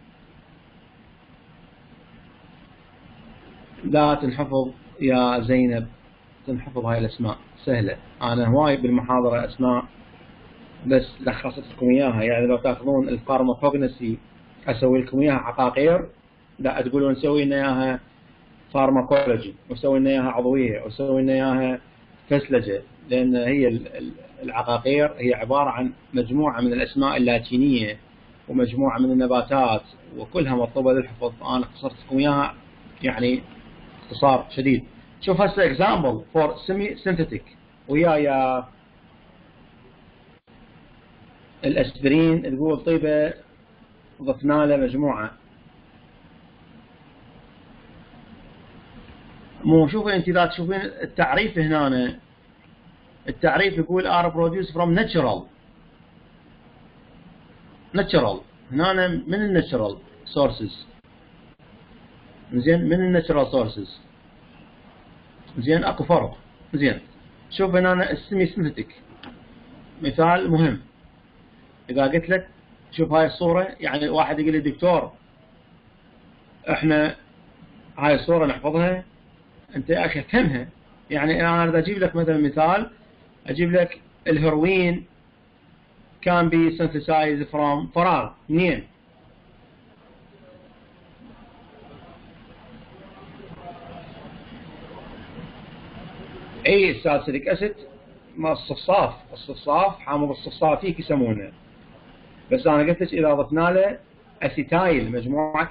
لا تنحفظ يا زينب تنحفظ هاي الاسماء سهلة. انا هواي بالمحاضرة اسماء بس لخصت لكم اياها. يعني لو تاخذون الفارماكوجنسي اسوي لكم اياها عقاقير لا تقولون نسوي لنا اياها فارماكولوجي وسوي لنا اياها عضوية وسوي لنا اياها فسلجة. لان هي العقاقير هي عبارة عن مجموعة من الاسماء اللاتينية ومجموعة من النباتات وكلها مطلوبة للحفظ. انا اختصرت لكم اياها يعني اختصار شديد. شوف هسه example for semi-synthetic ويا الأسبرين تقول طيبة ضفنا له مجموعة مو. شوفي انت اذا تشوفين التعريف هنا التعريف يقول are produced from natural هنا من الناتشرال سورسز. زين من الناتشرال سورسز. زين اكو فرق. زين شوف هنا السيمي سينثيتيك مثال مهم إذا قلت لك شوف هاي الصورة، يعني واحد يقول لي دكتور احنا هاي الصورة نحفظها، انت يا اخي افهمها. يعني انا اذا اجيب لك مثلا مثال، اجيب لك الهيروين كان بي synthesized from فراغ، منين؟ اي سالسيليك اسيد ما الصفصاف حامض الصفصافيك يسمونه. بس انا قلت لك اذا ضفنا له اسيتايل، مجموعه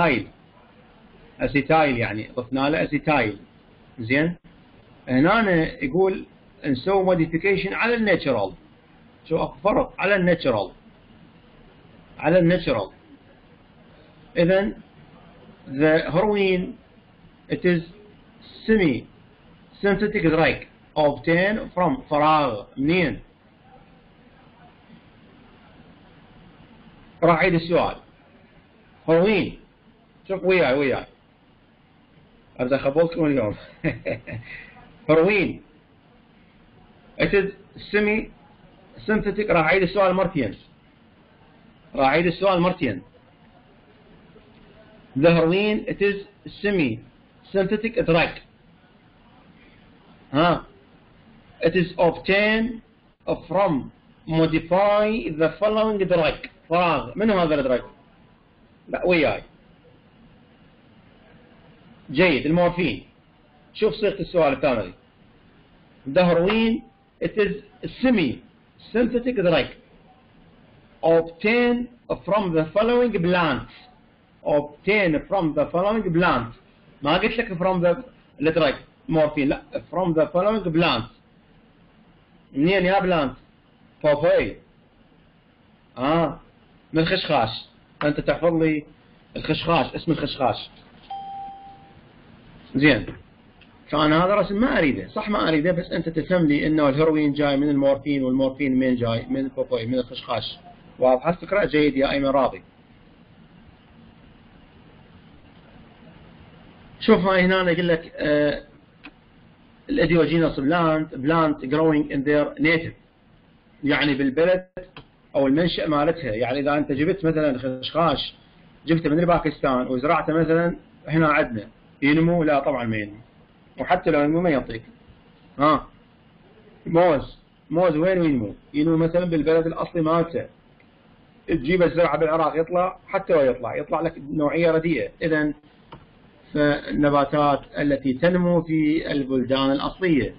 اسيتايل يعني ضفنا له اسيتايل، زين. هنا يقول نسوي موديفيكيشن على الناتشرال. شو اكو فرق على الناتشرال، اذا the heroin it is semi synthetic drug obtained from فراغ، منين؟ راح اعيد السؤال. هيروين، شوف وياي ارجع اخبطكم اليوم. هيروين it is semi synthetic، راح اعيد السؤال مرتين. The heroin it is semi synthetic drug. It is obtained from modify the following drug. فراغ، منو هذا الدرج؟ لا وياي. جيد، المورفين. شوف صيغة السؤال الثاني. The heroin it is semi synthetic drug obtained from the following plants. ما قلت لك from the drug مورفين، لا from the following plants. منين يا بلانت؟ بوبوي. من الخشخاش. انت تحفظ لي الخشخاش، اسم الخشخاش. زين. فانا هذا رسم ما اريده، صح ما اريده، بس انت تفهم لي انه الهيروين جاي من المورفين، والمورفين من جاي؟ من البوبوي، من الخشخاش. واضحه الفكره؟ جيد يا ايمن راضي. شوف هاي هنا يقول لك الاديوجينوس بلانت جروينج ان ذير نيتف، يعني بالبلد او المنشأ مالتها. يعني اذا انت جبت مثلا خشخاش جبته من باكستان وزرعته مثلا هنا عندنا، ينمو؟ لا طبعا ما ينمو، وحتى لو ينمو ما يعطيك. موز وين ينمو؟ ينمو مثلا بالبلد الاصلي مالته. تجيب الزرعه بالعراق يطلع، حتى لو يطلع لك نوعيه رديئه. اذا فالنباتات التي تنمو في البلدان الاصليه.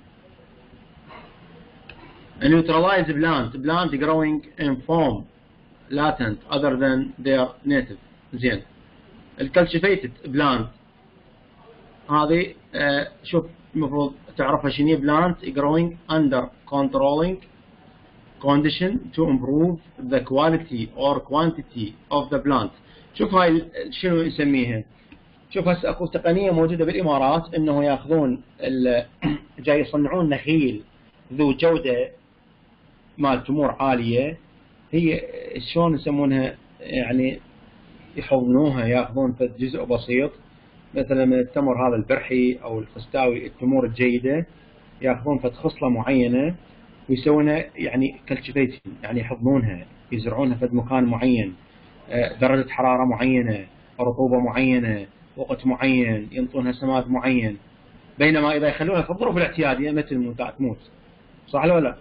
A neutralized plant growing in form latent other than their native. زين. الكالشيفيتد بلانت هذه شوف المفروض تعرفها شنو. plant growing under controlling condition to improve the quality or quantity of the plant. شوف هاي شنو يسميها. شوف هسه اكو تقنيه موجوده بالامارات انه ياخذون جاي يصنعون نخيل ذو جوده مال تمور عاليه. هي شلون يسمونها يعني؟ يحضنوها، ياخذون فد جزء بسيط مثلا من التمر هذا البرحي او الفستاوي، التمور الجيده، ياخذون فد خصله معينه ويسوونها يعني كالتيفيشن، يعني يحضنونها، يزرعونها فد مكان معين، درجه حراره معينه، رطوبه معينه، وقت معين، ينطونها سماد معين. بينما اذا يخلونها في الظروف الاعتياديه مثل تموت. صح ولا لا؟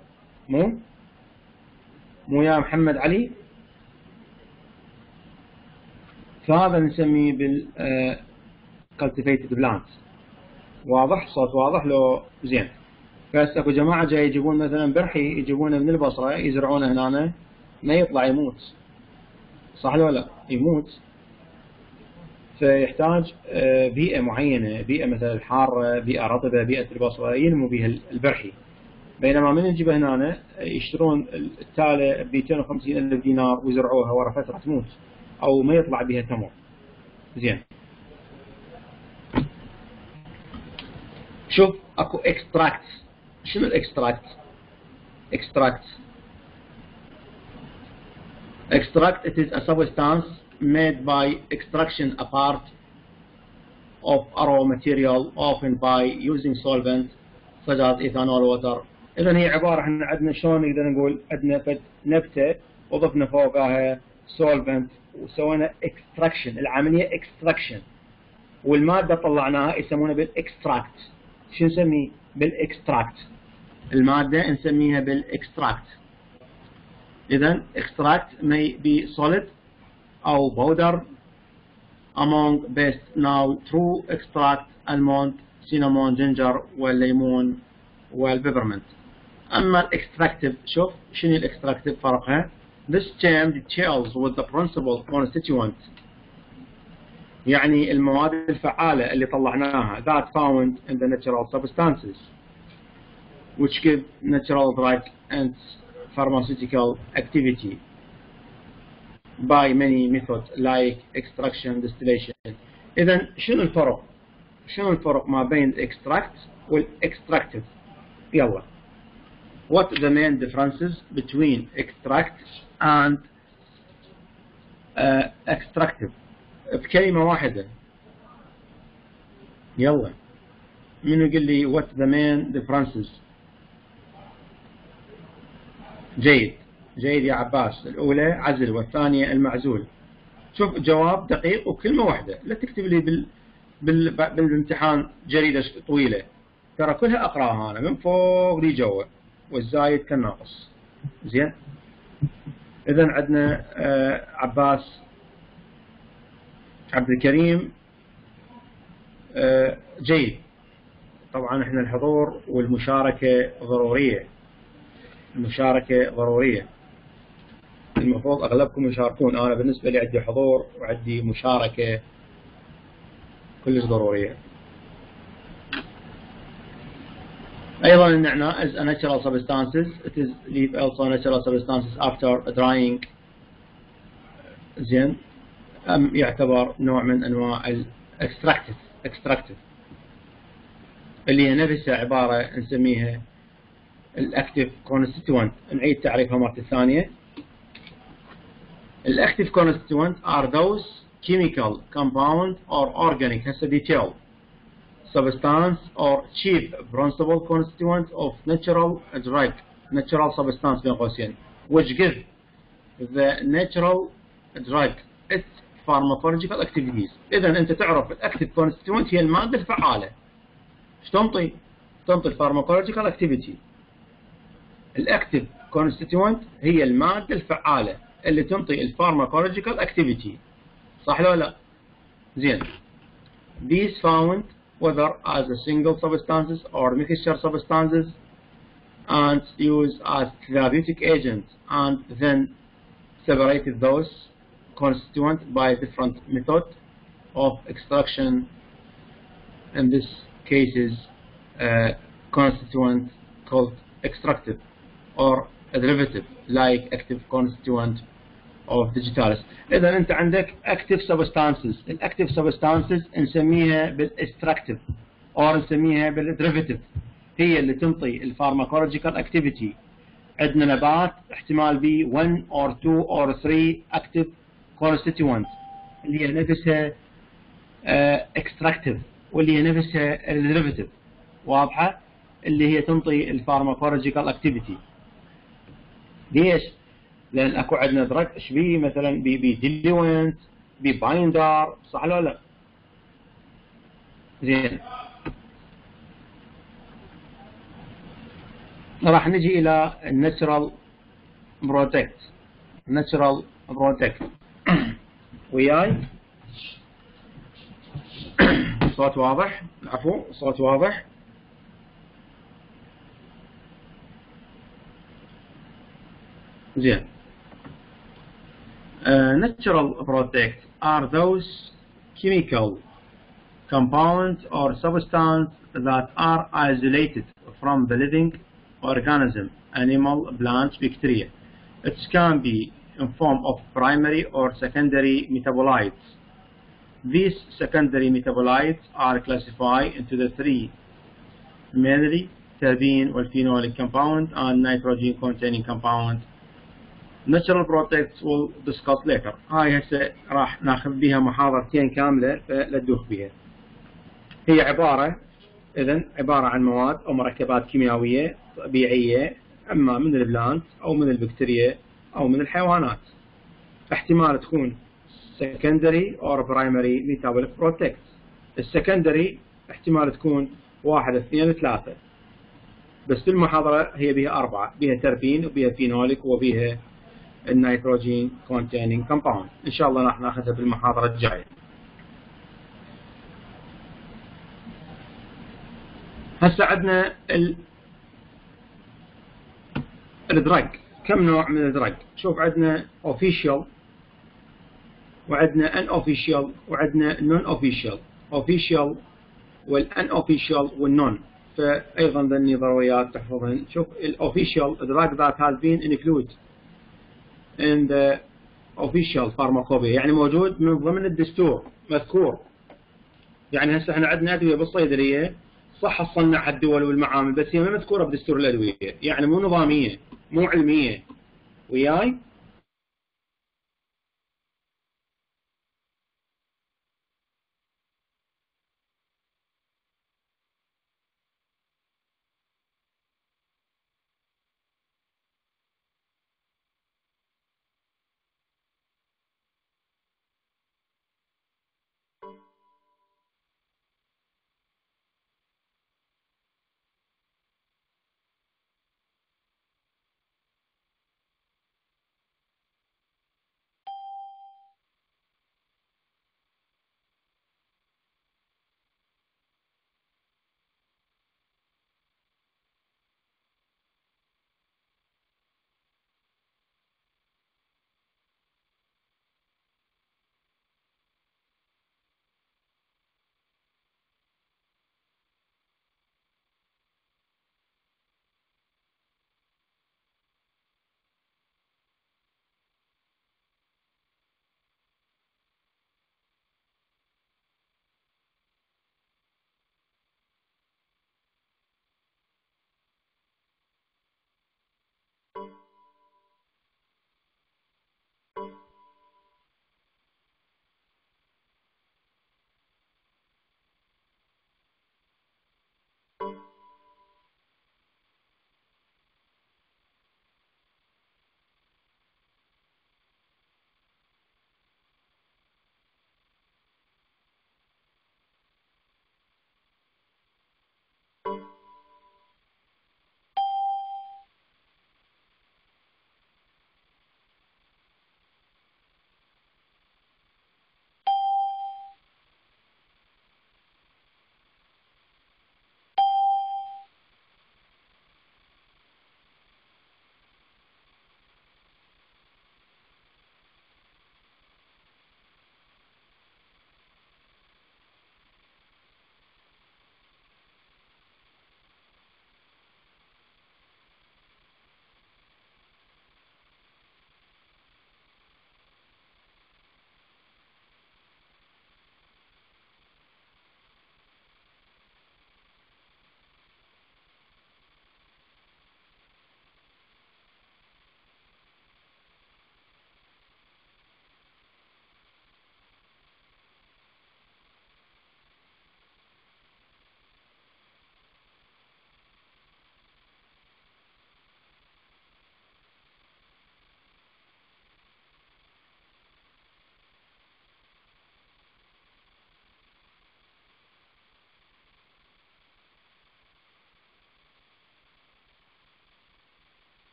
مو يا محمد علي؟ فهذا نسميه بال cultivated plants. واضح؟ صوت واضح لو؟ زين. فهسه اكو جماعه جاي يجيبون مثلا برحي، يجيبونه من البصره يزرعونه هنا، ما يطلع، يموت. صح ولا لا؟ يموت. فيحتاج بيئه معينه، بيئه مثلا حاره، بيئه رطبه، بيئه البصره ينمو بها البرحي. بينما من نجيبه هنا يشترون التاله ب 250,000 دينار ويزرعوها، ورا فتره تموت او ما يطلع بها تمر. زين. شوف اكو اكستراكت. شنو الاكستراكت؟ extract it is a substance made by extraction apart of raw material, often by using solvent such as ethanol water. اذا هي عباره، احنا عندنا شلون نقدر نقول عندنا فد نبته وضفنا فوقها solvent وسوينا extraction، العملية extraction، والمادة طلعناها يسمونها بالاكستراكت. شو نسميه بالاكستراكت؟ المادة نسميها بالاكستراكت. إذا extract may be solid أو powder among best now true extract almond cinnamon ginger والليمون والبيبرمنت. أما الاكستراكتيف، شوف شنو الاكستراكتيف فرقها. This term details with the principal constituent، يعني المواد الفعالة اللي طلعناها that found in the natural substances which give natural drug and pharmaceutical activity by many methods like extraction distillation. إذا شنو الفرق؟ شنو الفرق ما بين extract والextractive؟ يلا. What are the main differences between extract and extractive؟ بكلمة واحدة. يلا. منو يقول لي what the main differences؟ جيد جيد يا عباس. الأولى عزل والثانية المعزول. شوف جواب دقيق وكلمة واحدة، لا تكتب لي بالامتحان جريدة طويلة، ترى كلها أقرأها أنا من فوق لجوا والزايد كالناقص. زين. إذا عندنا عباس عبد الكريم جيد. طبعا احنا الحضور والمشاركة ضرورية، المشاركة ضرورية، المفروض أغلبكم يشاركون. أنا بالنسبة لي عندي حضور وعندي مشاركة كلش ضرورية. أيضا النعناع is a natural substances. It is leaf also natural substances after drying. زين. يعتبر نوع من أنواع extractive اللي هي نفسها عبارة نسميها الأكتيف constituent. نعيد تعريفها مرة ثانية. الأكتيف constituent are those chemical, compound or organic has a detail substance or chief principal constituent of natural drug, natural substance بين قوسين, which give the natural drug its pharmacological activities. إذا أنت تعرف الأكتيف constituent هي المادة الفعالة. ايش تنطي؟ تنطي الفارماكولوجيكال اكتيفيتي. الأكتيف constituent هي المادة الفعالة اللي تنطي الفارماكولوجيكال اكتيفيتي. صح ولا لا؟ زين. These found whether as a single substances or mixture substances and used as therapeutic agents, and then separated those constituents by different method of extraction. In this cases constituent called extractive or a derivative like active constituent of digitalis. إذا أنت عندك active substances. الactive substances نسميها بالextractive أو نسميها بالderivative، هي اللي تنطي الفارماكولوجيكال activity. عندنا نبات احتمال به 1 or 2 or 3 active constituents اللي هي نفسها extractive واللي هي نفسها الدerivative. واضحة؟ اللي هي تنطي الفارماكولوجيكال activity. ليش؟ لأن أكو عندنا دراج إيش بيه مثلا بديليوينت ببايندر. صح ولا لا؟ زين. راح نجي إلى الناتشرال بروتكت. ناتشرال بروتكت وياي؟ صوت واضح؟ عفوا صوت واضح؟ زين. Natural products are those chemical compounds or substances that are isolated from the living organism, animal, plant, bacteria. It can be in form of primary or secondary metabolites. These secondary metabolites are classified into the three mainly terpene or phenolic compound and nitrogen containing compound. Natural products will discuss later. هاي هسه راح ناخذ بها محاضرتين كاملة فلا تدوخ بها. هي عبارة عن مواد أو مركبات كيميائية طبيعية، أما من البلانت أو من البكتيريا أو من الحيوانات. احتمال تكون secondary or primary metabolic protect. السكندري احتمال تكون 1 2 3، بس في المحاضرة هي بها 4، بها تربين وبها فينوليك وبها النيتروجين containing compound. إن شاء الله راح ناخذها في المحاضرة الجاية. هسه عندنا الدرج. كم نوع من الدرج؟ شوف عندنا official وعندنا unofficial وعندنا non-official. official والunofficial والnon. فأيضا ذني ضروريات تحفظهن. شوف الofficial drug that has been included in the official pharmacopoeia، يعني موجود من ضمن الدستور، مذكور. يعني هسه احنا عندنا أدوية بالصيدلية صح تصنعها الدول والمعامل، بس هي ما مذكورة بدستور الأدوية، يعني مو نظامية مو علمية. وياي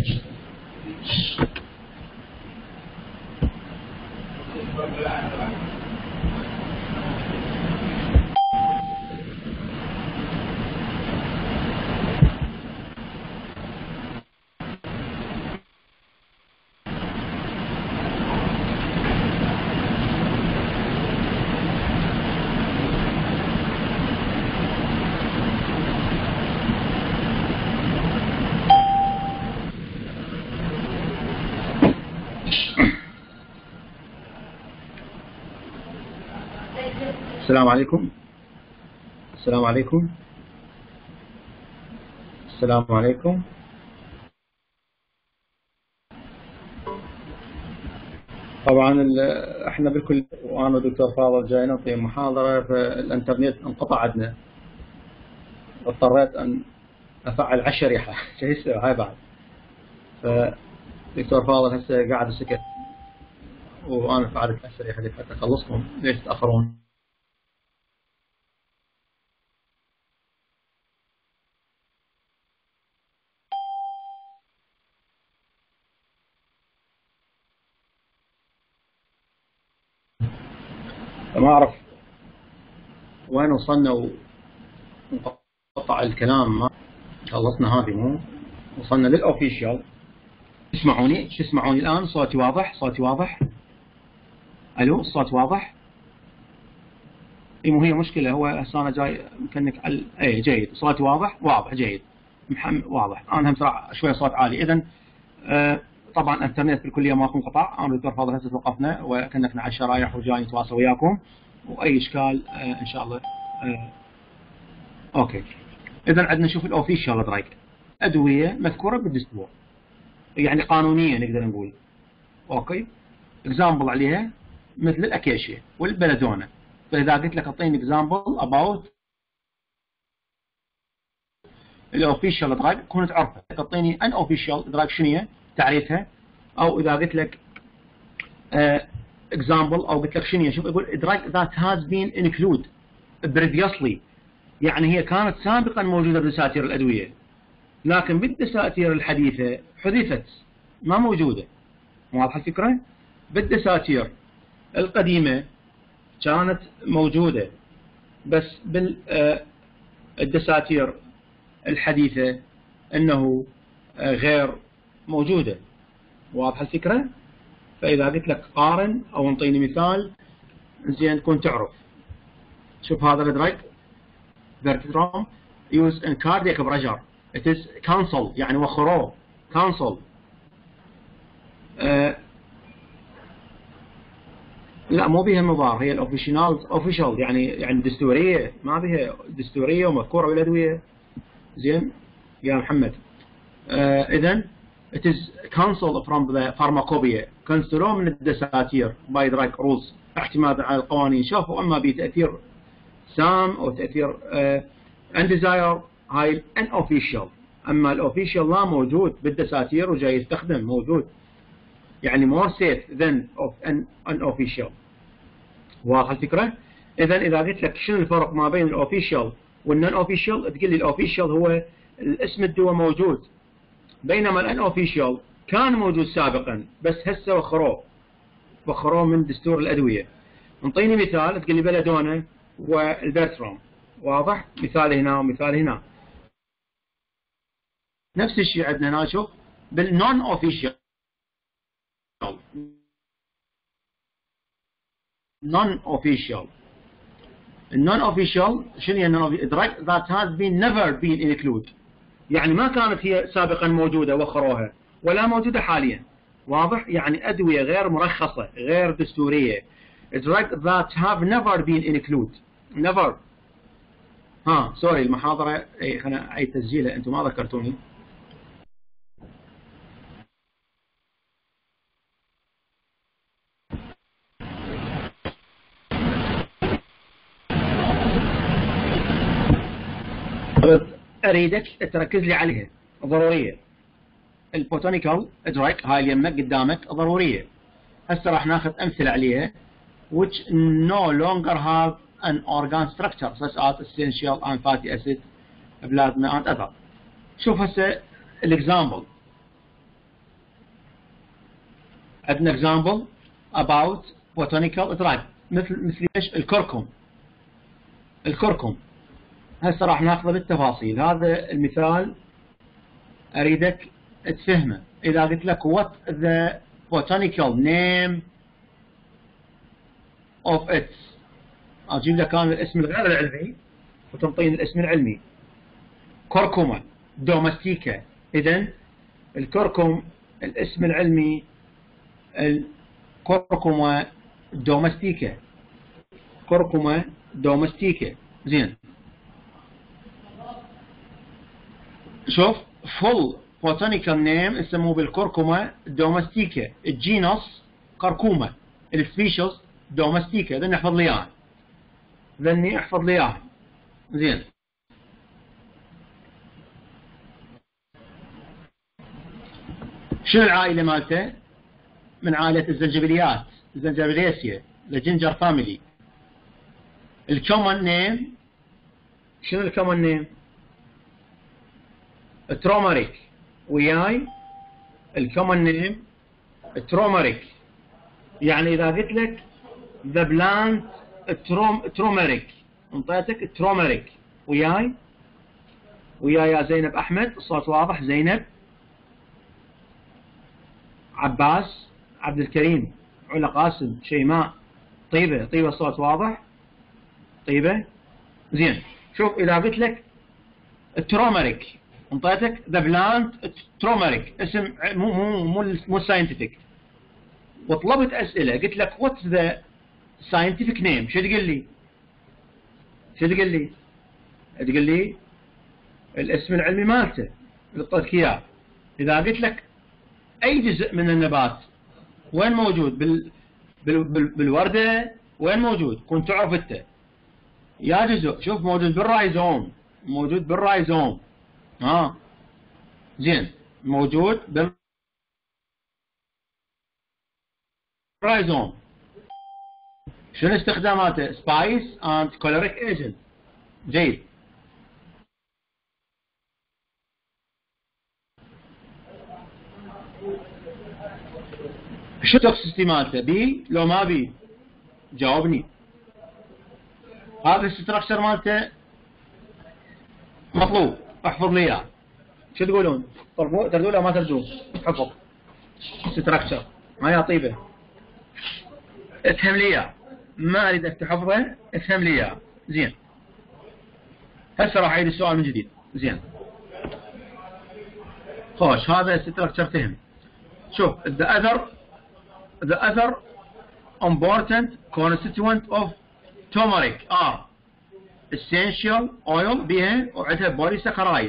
السلام عليكم. السلام عليكم. السلام عليكم. طبعا احنا بالكل وانا ودكتور فاضل جاي نعطي محاضرة، فالانترنت انقطع عندنا، واضطريت ان افعل 10 شريحة. شو يسوي هاي بعد؟ فدكتور فاضل هسه قاعد سكت وانا فعلت 10 شريحة حتى اخلصهم. ليش تاخرون؟ ما اعرف وين وصلنا وانقطع الكلام. ما خلصنا هذه، مو وصلنا للاوفيشال. تسمعوني؟ شو تسمعوني الان؟ صوتي واضح؟ صوتي واضح؟ الو، الصوت واضح؟ اي، مو هي مشكله. هو هسه انا جاي مكنك على اي جيد. صوتي واضح؟ واضح جيد. واضح. انا هم شويه صوت عالي. اذا طبعا الانترنت بالكليه ماكو انقطاع. انا والدكتور فاضل هسه توقفنا وكنكنا على الشرايح وجاي نتواصل وياكم، واي اشكال ان شاء الله. اوكي. اذا عندنا نشوف الاوفيشال دراج، ادويه مذكوره بالدستور، يعني قانونيه نقدر نقول. اوكي. اكزامبل عليها مثل الاكيشيا والبلادونا. فاذا قلت لك اعطيني اكزامبل اباوت الاوفيشال دراج كنت تعرفها. تعطيني ان اوفيشال دراج شنو تعريفها، او اذا قلت لك اكزامبل او قلت لك شنو، شوف يقول دراج ذات هاز بين انكلود بريفيوسلي، يعني هي كانت سابقا موجوده بدساتير الادويه، لكن بالدساتير الحديثه حذفت، ما موجوده. واضحه الفكره؟ بالدساتير القديمه كانت موجوده، بس بالدساتير الحديثه انه غير موجوده. واضحه الفكره؟ فاذا قلت لك قارن او انطيني مثال زين تكون تعرف. شوف هذا الدراج فيرتيترام used in cardiac pressure. It is cancel يعني وخروه cancel. لا مو بها مضار، هي الاوفيشال يعني دستوريه، ما بها دستوريه ومذكوره بالادويه. زين يا محمد. اذا it is cancelled from the pharmacopoeia، كنسلوه من الدساتير by drug rules اعتمادا على القوانين. شوفوا اما بتاثير سام او تاثير undesire، هاي unofficial. اما الاوفيشال لا موجود بالدساتير وجاي يستخدم موجود، يعني more safe than of unofficial. واضح الفكره؟ اذا قلت لك شنو الفرق ما بين الاوفيشال والنون اوفيشال، تقول لي الاوفيشال هو الاسم الدواء موجود، بينما الان اوفيشال كان موجود سابقا بس هسه وخروه من دستور الادويه. انطيني مثال، تقول لي بلادونا والبرترام. واضح؟ مثال هنا ومثال هنا. نفس الشيء عندنا هنا. شوف بالنون اوفيشال، non official. النون اوفيشال شنو يعني؟ دراج ذات هاز بين نيفر بين انكلود، يعني ما كانت هي سابقا موجوده وخروها ولا موجوده حاليا. واضح؟ يعني ادويه غير مرخصه غير دستوريه. دراج ذات هاف نيفر بين انكلود. نيفر. سوري المحاضره خلينا اعيد تسجيلها، انتم ما ذكرتوني. اريدك تركز لي عليها، ضروريه. البوتانيكال دراج هاي اللي يمك قدامك ضروريه. هسه راح ناخذ امثله عليها which no longer have an organ structure such as essential and fatty acid plasma and other. شوف هسه الاكزامبل. عندنا example about botanical drug مثل ايش؟ الكركم هسه راح ناخذه بالتفاصيل. هذا المثال اريدك تفهمه. اذا قلت لك what the botanical name of its، اجيب لك انا الاسم الغير العلمي وتنطيني الاسم العلمي. كركما دومستيكا. اذا الكركم الاسم العلمي الكركما دومستيكا. كركما دومستيكا. زين شوف فول botanical name يسموه بالكركما دومستيكا. الجينوس كركوما، السبيشيز دومستيكا. ذني احفظ لي اياه. زين شنو العائله مالته؟ من عائله الزنجبيليات، الزنجبيليسيا، الجنجر فاميلي. الكومن نيم شنو الكومن نيم؟ ترومريك. وياي الكومن نيم ترومريك. يعني اذا قلت لك ذا بلانت ترومريك انطيتك ترومريك. وياي يا زينب احمد، الصوت واضح؟ زينب، عباس، عبد الكريم، علا قاسم، شيماء، طيبه الصوت واضح؟ طيبه. زين شوف اذا قلت لك ترومريك انطيتك ذا بلانت ترومريك، اسم مو ساينتفك، وطلبت اسئله قلت لك واتس ذا ساينتفك نيم، شو تقول لي؟ تقول لي الاسم العلمي مالته اللي اعطيتك اياه. اذا قلت لك اي جزء من النبات وين موجود؟ بالورده وين موجود؟ كنت تعرف انت يا جزء. شوف موجود بالرايزوم. زين موجود بالرايزوم. شنو استخداماته؟ سبايس اند كولوريك ايجنت. جيد. شو التوكسيستي مالته؟ بي لو ما بي؟ جاوبني. هذا الاستراكشر مالته مطلوب، احفظ لي اياه. شو تقولون؟ تردون ولا ما تردون؟ حفظ استراكشر. ما يا طيبه افهم لي اياه، ما اريدك تحفظه، افهم لي اياه. زين هسه راح اعيد السؤال من جديد. زين خوش هذا استراكشر فهم. شوف the other important constituent of turmeric are essential oil بها وعندها بولي سكرايد.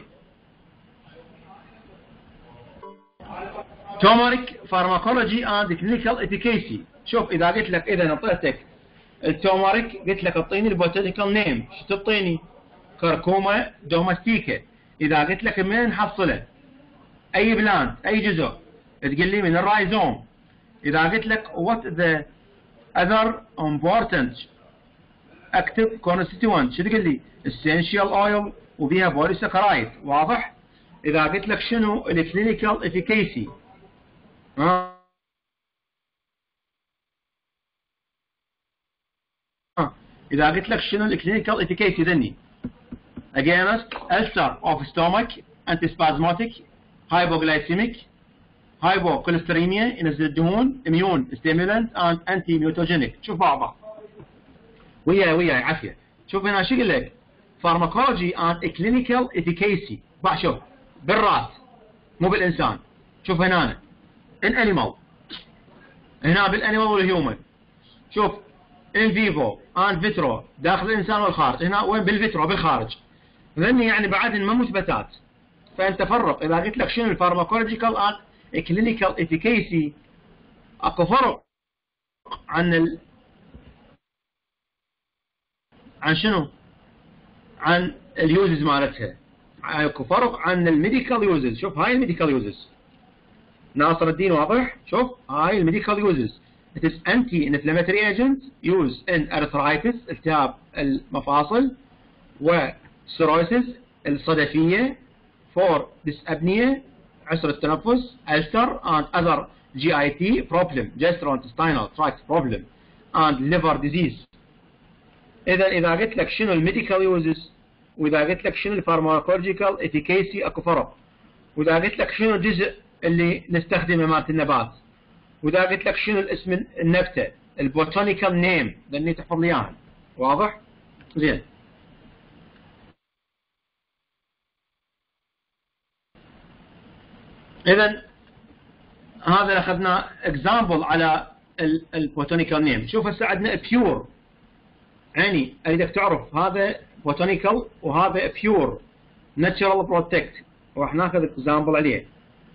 turmeric pharmacology and clinical efficacy. شوف اذا قلت لك اذا اعطيتك التومريك قلت لك اعطيني البوتانيكال نيم، شو تعطيني؟ كركوما دومستيكا. اذا قلت لك من نحصله؟ اي بلانت، اي جزء؟ تقول لي من الرايزوم. اذا قلت لك what the other important active constituent، شو تقول لي؟ essential oil وبيها بولي سكرايد. واضح؟ اذا قلت لك شنو الكلينيكال افيكاسي؟ اذا قلت لك شنو الكلينيكال افيكاسي ذني؟ against ulcer of stomach، antispasmodic، hypoglycemic، hypocholesteremia، ينزل الدهون، immune stimulant and anti-mutagenic. شوف بعض وياي عافيه. شوف هنا شو يقول لك؟ pharmacology and clinical efficacy. شوف بالرات مو بالانسان. شوف هنا in animal، هنا بالانيمال والهيومن. شوف in vivo and vitro، داخل الانسان والخارج. هنا وين؟ بالفيترو بالخارج. ذني يعني بعد ما مثبتات. فانت فرق. اذا قلت لك شنو الفارماكولوجيكال اند كلينيكال افيكاسي، اكو فرق عن شنو؟ عن اليوزز مالتها. اكو فرق عن الميديكال يوزز. شوف هاي الميديكال يوزز ناصر الدين، واضح؟ شوف هاي الميديكال يوزز. It is anti-inflammatory agent used in arthritis، التهاب المفاصل، وسيروسيس الصدفية، for dyspnea عسر التنفس، ulcer and other GIT problem gastrointestinal tract problem and liver disease. إذا قلت لك شنو الميديكال يوزز، وإذا قلت لك شنو الفارماكولوجيكال افيكاسي اكو فرق، وإذا قلت لك شنو الجزء اللي نستخدمه مالت النبات، وإذا قلت لك شنو الاسم النبتة البوتانيكال نيم لأني تحفظ لي اياها. واضح؟ زين. إذا هذا أخذنا اكزامبل على البوتانيكال نيم. شوف هسه عندنا بيور، يعني اريدك تعرف هذا بوتانيكال وهذا بيور ناتشرال بروتكت، وراح ناخذ اكزامبل عليه.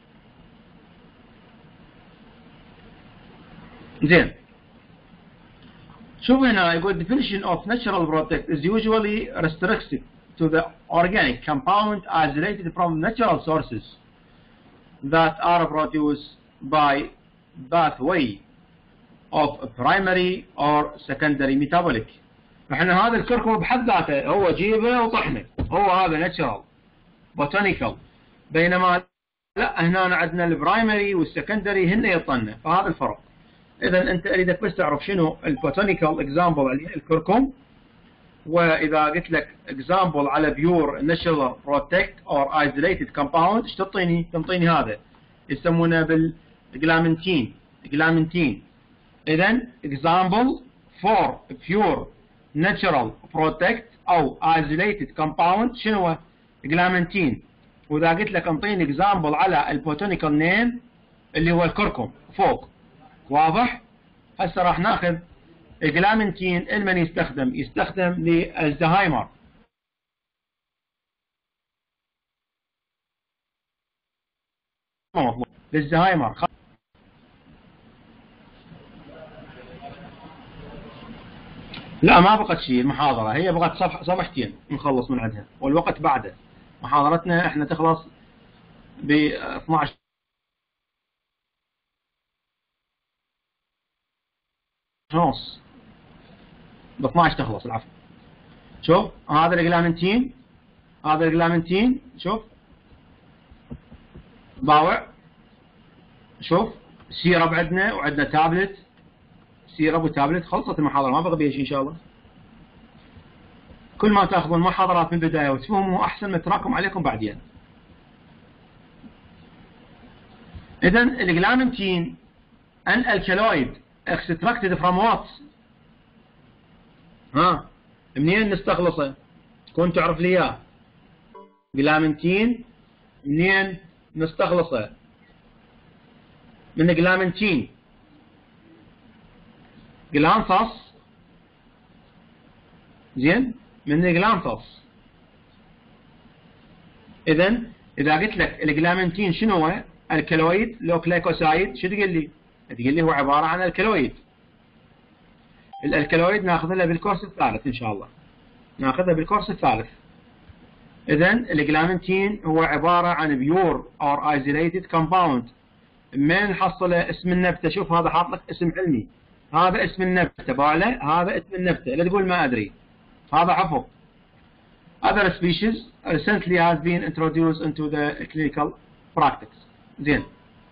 زين. شوف هنا يقول definition of natural protect is usually restricted to the organic compound isolated from natural sources that are produced by pathway of primary or secondary metabolic. احنا هذا الكركم بحد ذاته هو جيبه وطحنه، هو هذا ناتشرال بوتانيكال، بينما لا هنا عندنا البرايمري والسكندري هن يطنه، فهذا الفرق. اذا انت اريدك بس تعرف شنو البوتانيكال اكزامبل عليه الكركم، واذا قلت لك اكزامبل على بيور ناتشرال بروتكت اور ايزوليتد كومباوند ايش تعطيني؟ تنطيني هذا يسمونه بالجلامنتين. جلامنتين. اذا اكزامبل فور بيور ناتشرال بروتكت او ايزوليتد كومباوند شنو هو؟ جلامنتين. واذا قلت لك انطيني اكزامبل على البوتانيكال نيم اللي هو الكركم فوق. واضح؟ هسه راح ناخذ الجلامنتين لمن يستخدم للزهايمر. مطلوب للزهايمر. لا ما بقت شيء المحاضرة، هي بقت صفحتين نخلص من عندها، والوقت بعده. محاضرتنا احنا تخلص ب 12 ونص، ب 12 تخلص العفو. شوف هذا الجلامنتين، هذا الجلامنتين شوف باوع. شوف سيرب عندنا، وعندنا تابلت، سيرب وتابلت. خلصت المحاضرة ما بقى بيها شيء ان شاء الله. كل ما تاخذون محاضرات من البداية وتفهموا احسن ما تراكم عليكم بعدين. اذا الجلامنتين ان الكالويد extracted from what؟ ها منين نستخلصه؟ كنت تعرف لي اياه. جلامنتين منين نستخلصه؟ من الجلامنتين جلانثوس. زين، من الجلانثوس. اذا قلت لك الجلامنتين شنو هو؟ الكالويد لو كليكوسايد، شو تقول لي؟ تقول لي هو عبارة عن الكالويد. الكالويد ناخذها بالكورس الثالث ان شاء الله، ناخذها بالكورس الثالث. اذا الجلامنتين هو عبارة عن بيور اور ايزوليتد كومباوند. من نحصله؟ اسم النبتة. شوف هذا حاط لك اسم علمي، هذا اسم النبتة باله، هذا اسم النبتة، لا تقول ما ادري، هذا حفظ. Other species recently has been introduced into the clinical practice. زين.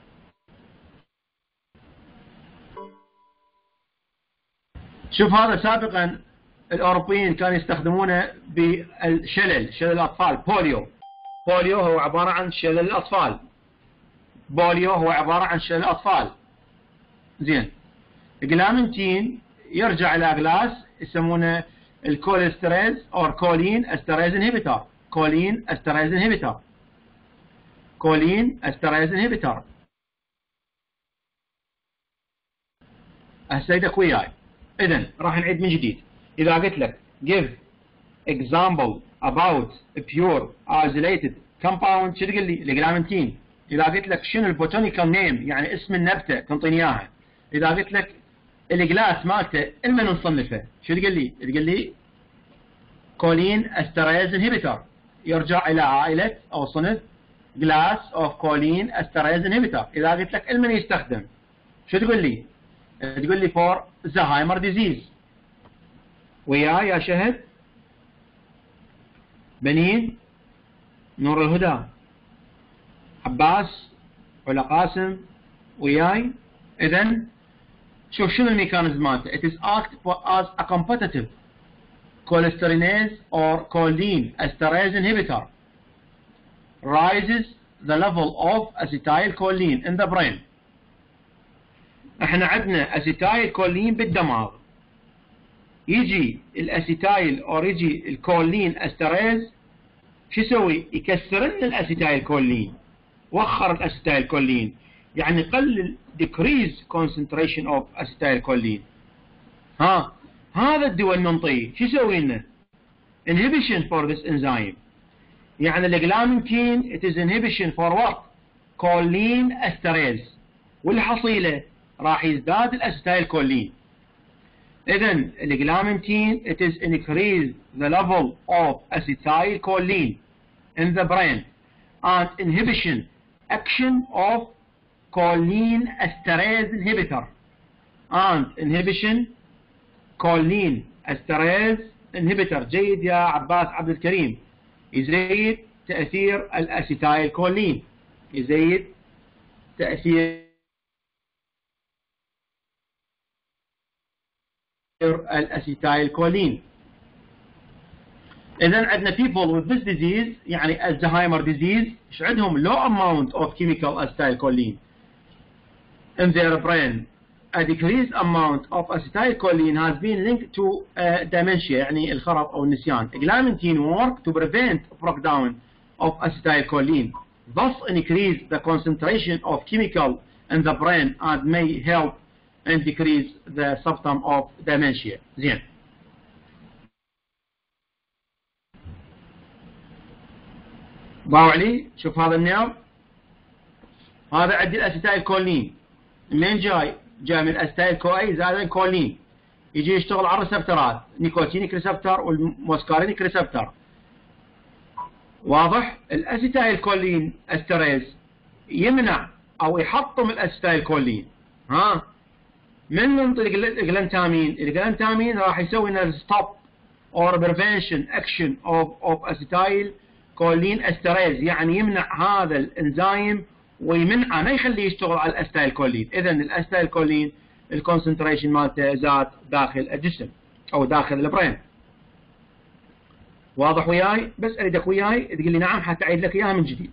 شوف هذا سابقا الأوروبيين كانوا يستخدمونه بالشلل، شلل الأطفال، بوليو. بوليو هو عبارة عن شلل الأطفال. بوليو هو عبارة عن شلل الأطفال. زين. جلامنتين يرجع إلى كلاس يسمونه الكوليستريز أو كولين استريز انهبيتر. كولين استريز انهبيتر. كولين استريز انهبيتر. هسه وياي. إذن راح نعيد من جديد. إذا قلت لك give example about a pure isolated compound شو تقول لي؟ الجلامنتين. إذا قلت لك شنو البوتانيكال نيم يعني اسم النبتة تنطيني إياها. إذا قلت لك الجلاس مالته لمن نصنفه شو تقول لي؟ تقول لي كولين استريز انهبيتر، يرجع إلى عائلة أو صنف جلاس أوف كولين استريز انهبيتر. إذا قلت لك لمن يستخدم شو تقول لي؟ تقول لي فور زهايمر ديزيز. وياي يا شهد؟ بنين؟ نور الهدى؟ عباس؟ علا قاسم؟ وياي؟ إذن شوف شنو الميكانيزم مالته. It is act as a competitive cholinesterase or choline esterase inhibitor raises the level of acetylcholine in the brain. احنا عندنا acetylcholine بالدماغ، يجي الاسيتايل او يجي الكولين استريز، شو يسوي؟ يكسر لنا الاسيتايلكولين، وخر الاسيتايلكولين، يعني قلل decrease concentration of acetylcholine. هذا الدواء اللي ننطيه شو يسوي لنا؟ inhibition for this enzyme. يعني الجلامنتين it is inhibition for what؟ choline esterase، والحصيلة راح يزداد الاسيتايلكولين. إذن الجلامنتين it is increase the level of acetylcholine in the brain and inhibition action of choline esterase inhibitor and inhibition choline esterase inhibitor. جيد يا عباس عبد الكريم. يزيد تأثير الاسيتايلكولين، يزيد تأثير الاسيتايلكولين. اذا عندنا people with this disease يعني Alzheimer disease ايش عندهم low amount of chemical acetylcholine in their brain. A decreased amount of acetylcholine has been linked to dementia يعني الخرف او النسيان. Glamantine work to prevent breakdown of acetylcholine, thus increase the concentration of chemical in the brain and may help and decrease the symptom of dementia. زين. ضاوع لي؟ شوف هذا النيرف، هذا عندي الاسيتايلكولين، منين جاي؟ جاي من الاسيتايلكو زائد الكولين، يجي يشتغل على الريسبتورات، نيكوتينيك ريسبتور والموسكارينيك ريسبتور. واضح؟ الاسيتايلكولين استريز يمنع او يحطم الاسيتايلكولين. من ننطي الجلانتامين راح يسوي لنا ستوب or prevention action of acetylcholine esterase، يعني يمنع هذا الانزيم ويمنعه، ما يخليه يشتغل على الاسيتايلكولين. اذا الاسيتايلكولين الكونسنتريشن مالته زاد داخل الجسم او داخل البرين. واضح وياي؟ بس اريدك وياي تقول لي نعم حتى اعيد لك اياها من جديد.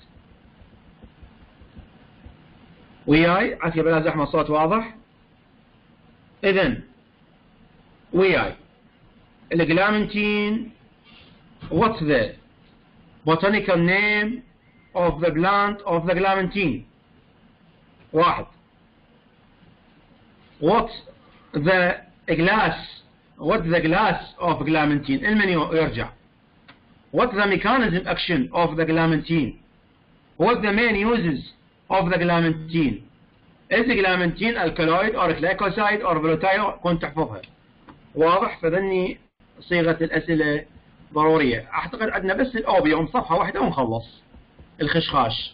وياي عافيه بلا زحمه، الصوت واضح؟ إذن وياي الجلامنتين what's the botanical name of the plant of the glamantine؟ واحد. what's the glass of glamantine؟ المنيو يرجع. what's the mechanism action of the glamantine؟ what's the main uses of the glamantine؟ إذا جلامنتين الكالويد أو جلايكوسايد أو فلوتايو كنت تحفظها. واضح؟ فذني صيغة الأسئلة ضرورية. أعتقد عندنا بس الأوبيوم صفحة واحدة ونخلص. الخشخاش.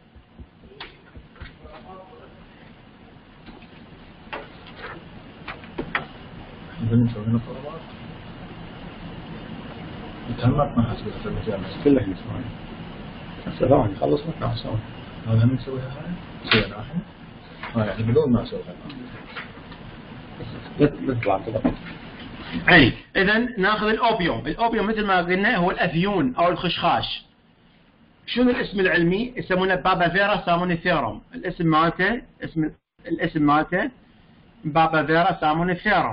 تهمت ما حسبت المجال كلها نسوي. ثواني خلص ونطلع سوا. هذا من نسويها هاي؟ نسويها ناحية؟ يعني بدون ما اسويها. نطلع كذا. يعني اذا ناخذ الاوبيوم. الاوبيوم مثل ما قلنا هو الافيون او الخشخاش. شنو الاسم العلمي؟ يسمونه بابافيرا سامونيفيرم. الاسم مالته بابافيرا سامونيفيرم.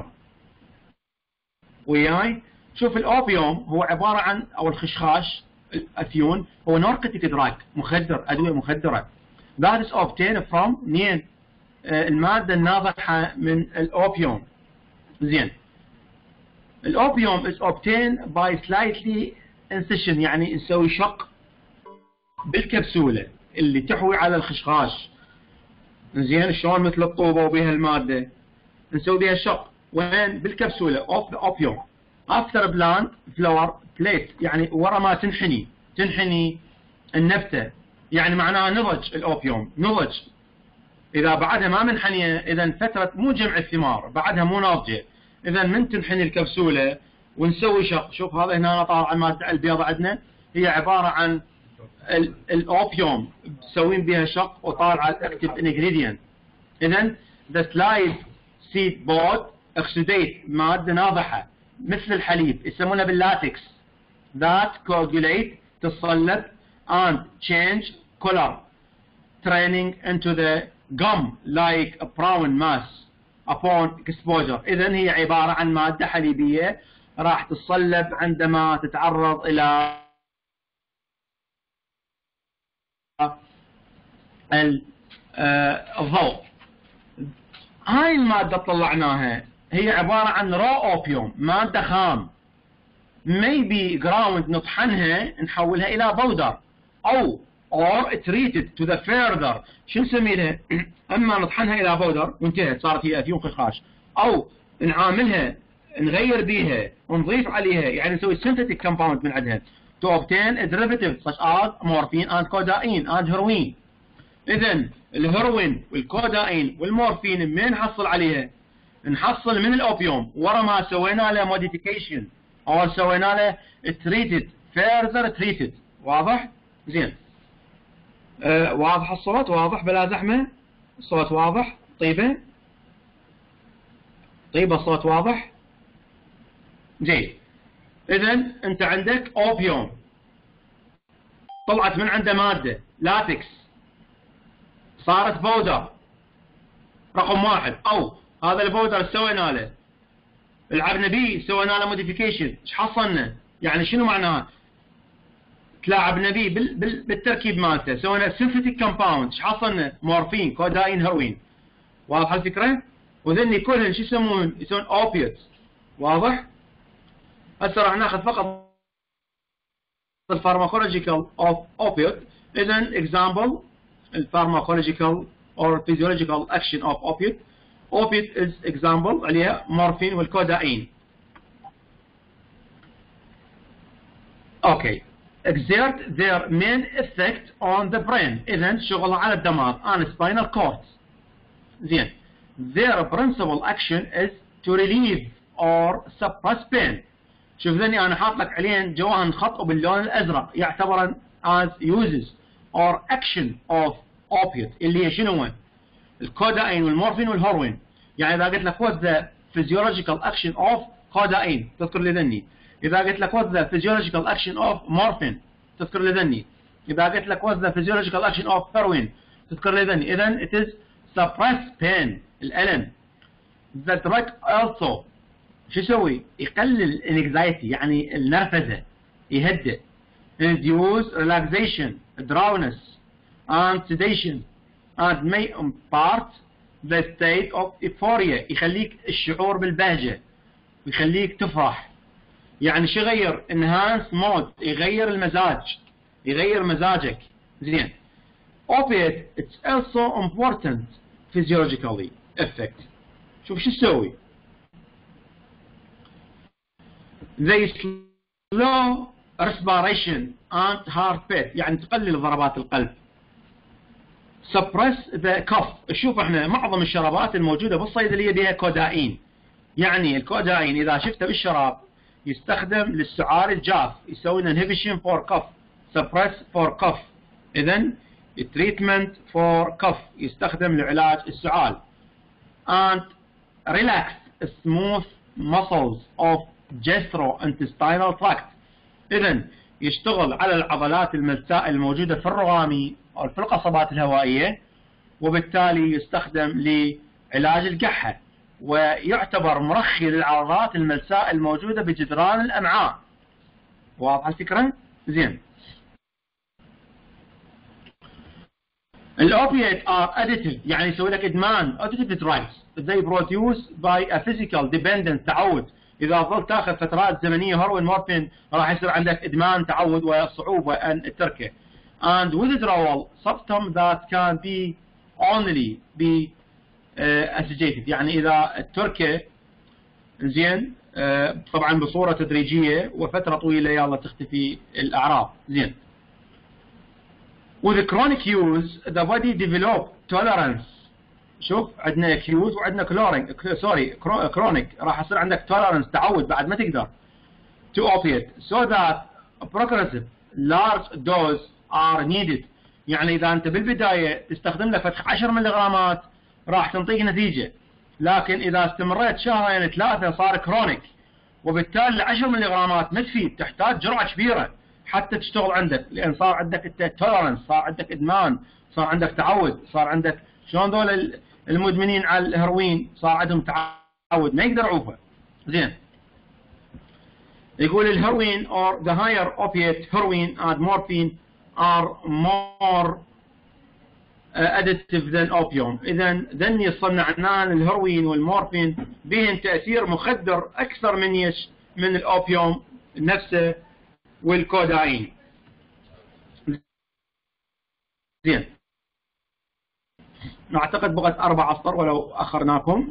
وياي؟ شوف الاوبيوم هو عباره عن او الخشخاش الافيون هو ناركوتيك دراج، مخدر، ادويه مخدره. That is obtained from منين؟ المادة الناضحة من الأوبيوم. زين. الأوبيوم is obtained by slightly incision، يعني نسوي شق بالكبسولة اللي تحوي على الخشخاش. زين شلون؟ مثل الطوبة وبها المادة نسوي بها شق. وين؟ بالكبسولة of the opium. After plant flower plate، يعني ورا ما تنحني النبتة، يعني معناها نضج الأوبيوم، نضج. إذا بعدها ما منحنية، إذا فترة مو جمع الثمار، بعدها مو ناضجة. إذا من تنحني الكبسولة ونسوي شق. شوف هذا هنا طالع المادة البيضاء عندنا، هي عبارة عن الأوبيوم، مسوين بها شق وطالعة الأكتيف انجريدينت. إذا the slide seed board oxidate مادة ناضحة مثل الحليب يسمونها باللاتكس that coagulate تصلب and change color turning into the gum like a brown mass upon exposure. إذا هي عبارة عن مادة حليبية راح تصلب عندما تتعرض إلى الضوء. هاي المادة طلعناها هي عبارة عن raw opium مادة خام maybe ground نطحنها نحولها إلى بودر أو or treated to the further شو نسميها اما نطحنها الى بودر وانتهت صارت هي افيون خشخاش او نعاملها نغير بيها ونضيف عليها يعني نسوي synthetic compound من عندها to obtain a derivative such as morphine and codeine and heroin. اذا الهيروين والكوداين والمورفين من نحصل عليها نحصل من الاوبيوم ورا ما سوينا له modification او سوينا له treated further treated. واضح زين واضح الصوت واضح بلا زحمة الصوت واضح طيبة الصوت واضح جيد. إذا أنت عندك أوبيوم طلعت من عنده مادة لاتكس صارت بودر رقم واحد أو هذا البودر سوينا له لعبنا بيه سوينا له موديفيكيشن ايش حصلنا يعني شنو معناها تلاعبنا به بالتركيب مالته سوينا سينثيتيك كومباوند ايش حصلنا مورفين كوداين هيروين. واضح الفكره؟ وذني كلهن شو يسمون اوبيوتس. واضح؟ هسه راح ناخذ فقط الفارماكولوجيكال اوف اوبيوت. اذا اكزامبل الفارماكولوجيكال or physiological action of opiate. Opiate is example عليها مورفين والكوداين. اوكي exert their main effect on the brain. إذن شغل على الدماغ on spinal cord. زين. Their principal action is to relieve or suppress pain. شوف ذني أنا حاط لك عليهن جواهن خط باللون الأزرق يعتبرن as uses or action of opiate اللي هي شنو؟ الكوداين والمورفين والهيروين. يعني إذا قلت لك what's the physiological action of codeine تذكر لي ذني. إذا قلت لك what's the physiological action of morphine تذكر لي ذني. إذا قلت لك what's the physiological action of heroin تذكر لي ذني. إذن it is suppress pain الألم. The drug also شو يسوي؟ يقلل anxiety يعني النرفزة يهدئ. Reduce relaxation drowsiness and sedation and may impart the state of euphoria يخليك الشعور بالبهجة ويخليك تفرح. يعني شو يغير؟ enhance mode يغير المزاج يغير مزاجك. زين. Opiate it's also important physiologically effect. شوف شو تسوي؟ they slow respiration and heart beat يعني تقلل ضربات القلب. suppress the cough. شوف احنا معظم الشرابات الموجودة بالصيدلية بها كوداين. يعني الكوداين إذا شفته بالشراب يستخدم للسعال الجاف يسوي inhibition for cough suppress for cough. إذن treatment for cough يستخدم لعلاج السعال. and relax smooth muscles of gastrointestinal tract. إذن يشتغل على العضلات الملساء الموجودة في الرغامي أو في القصبات الهوائية وبالتالي يستخدم لعلاج القحة ويعتبر مرخي للعضلات الملساء الموجودة بجدران الأمعاء. واضح الفكرة؟ زين. الأوبيات are additive يعني يسوي لك إدمان additive drugs they produce by a physical dependent تعود. إذا ظلت تاخذ فترات زمنية هيروين مورفين راح يصير عندك إدمان تعود وصعوبة أن تركه. and withdrawal symptom that can be only be associated يعني إذا تركه زين طبعا بصورة تدريجية وفترة طويلة يلا تختفي الأعراض. زين. with chronic use the body develop tolerance. شوف عندنا acute وعندنا chronic راح يصير عندك tolerance تعود بعد ما تقدر to opiate so that progressive large dose are needed. يعني إذا أنت بالبداية تستخدم لك 10 ملغرامات راح تنطيك نتيجة. لكن إذا استمريت شهرين 3 صار كرونيك، وبالتالي 10 ملغ ما تفيد، تحتاج جرعة كبيرة حتى تشتغل عندك، لأن صار عندك تولرنس، صار عندك إدمان، صار عندك تعود، صار عندك شلون ذول المدمنين على الهيروين صار عندهم تعود ما يقدر يعوفه. زين، يقول الهيروين or the higher opiate heroin and morphine are more addictive than opium. إذا ذن يصنعنان الهيروين والمورفين بهن تأثير مخدر أكثر من الأوبيوم نفسه والكودايين. زين، نعتقد بقت 4 أسطر ولو أخرناكم.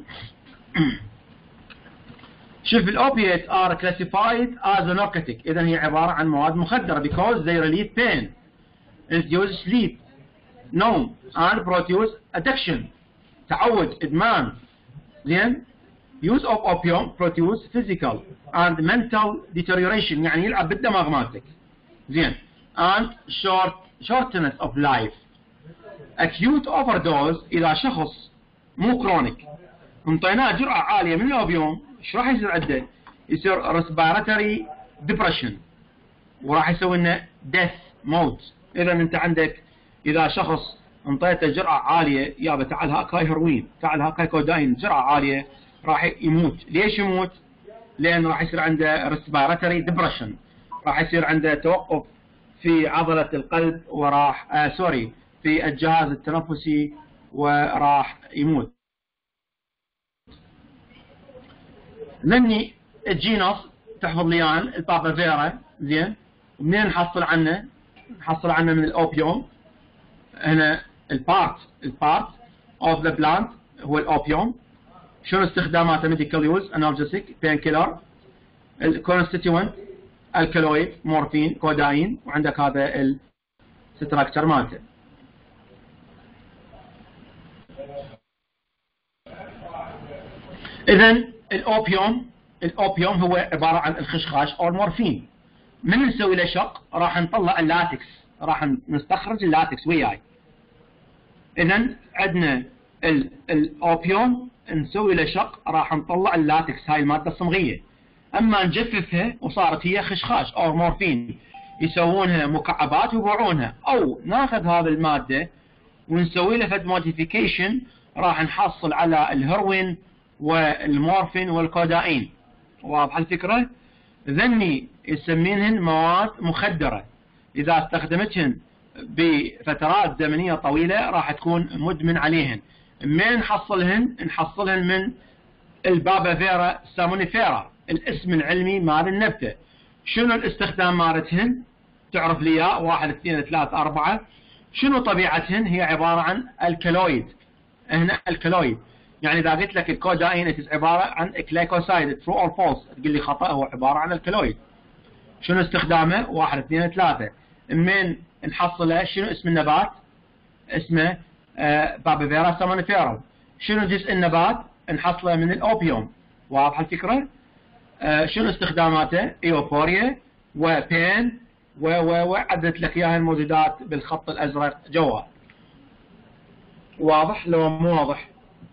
شوف، الأوبيات are classified as a narcotic. إذا هي عبارة عن مواد مخدرة because they relieve pain, induce sleep, نوم and produce addiction. تعود، إدمان. زين، use of opium produce physical and mental deterioration، يعني يلعب بالدماغ مالتك. زين، and shortness of life. acute overdose إذا شخص مو كرونيك انطيناه جرعة عالية من الأوبيوم، ايش راح يصير عنده؟ يصير respiratory depression، وراح يسوي لنا death، موت. إذا أنت عندك إذا شخص انطيته جرعة عالية، يابا تعال هاكاي هيروين، تعال هاكاي كوداين، جرعة عالية، راح يموت. ليش يموت؟ لأن راح يصير عنده respiratory depression، راح يصير عنده توقف في عضلة القلب، وراح في الجهاز التنفسي، وراح يموت. مني الجينوس تحفظ لي اياه البابافيرا. زين، منين نحصل عنه؟ نحصل عنه من الاوبيوم. هنا البارت اوف ذا بلانت هو الاوبيوم. شنو استخداماته؟ ميديكال يوز، انالجيسيك، بين كيلر، الكونستيتوينت، الكالويد، مورفين، كوداين، وعندك هذا الستراكشر مالته. اذا الاوبيوم هو عباره عن الخشخاش او المورفين. من نسوي له شق راح نطلع اللاتكس، راح نستخرج اللاتكس وياي. اذا عندنا الاوبيوم نسوي له شق راح نطلع اللاتكس، هاي الماده الصمغيه. اما نجففها وصارت هي خشخاش او مورفين، يسوونها مكعبات ويبيعونها، او ناخذ هذه الماده ونسوي له فد موديفيكيشن، راح نحصل على الهيروين والمورفين والكوداين. واضحه الفكره؟ ذني يسمينهن مواد مخدره، اذا استخدمتهن بفترات زمنيه طويله راح تكون مدمن عليهن. من نحصلهن من البابافيرا سامونيفيرا، الاسم العلمي مال النبته. شنو الاستخدام مالتهن؟ تعرف لي اياه، 1 2 3 4. شنو طبيعتهن؟ هي عباره عن الكالويد. هنا الكالويد، يعني اذا قلت لك الكوداين عباره عن كليكوسايد، ترو اور فولس، تقول لي خطا، هو عباره عن الكالويد. شنو استخدامه؟ 1 2 3. من نحصله؟ شنو اسم النبات؟ اسمه بابافيرا سامونيفيرا. شنو جزء النبات؟ نحصله من الاوبيوم. واضحه الفكره؟ شنو استخداماته؟ ايوفوريا وبين وعدت لك اياها الموجودات بالخط الازرق جوا. واضح لو مو واضح؟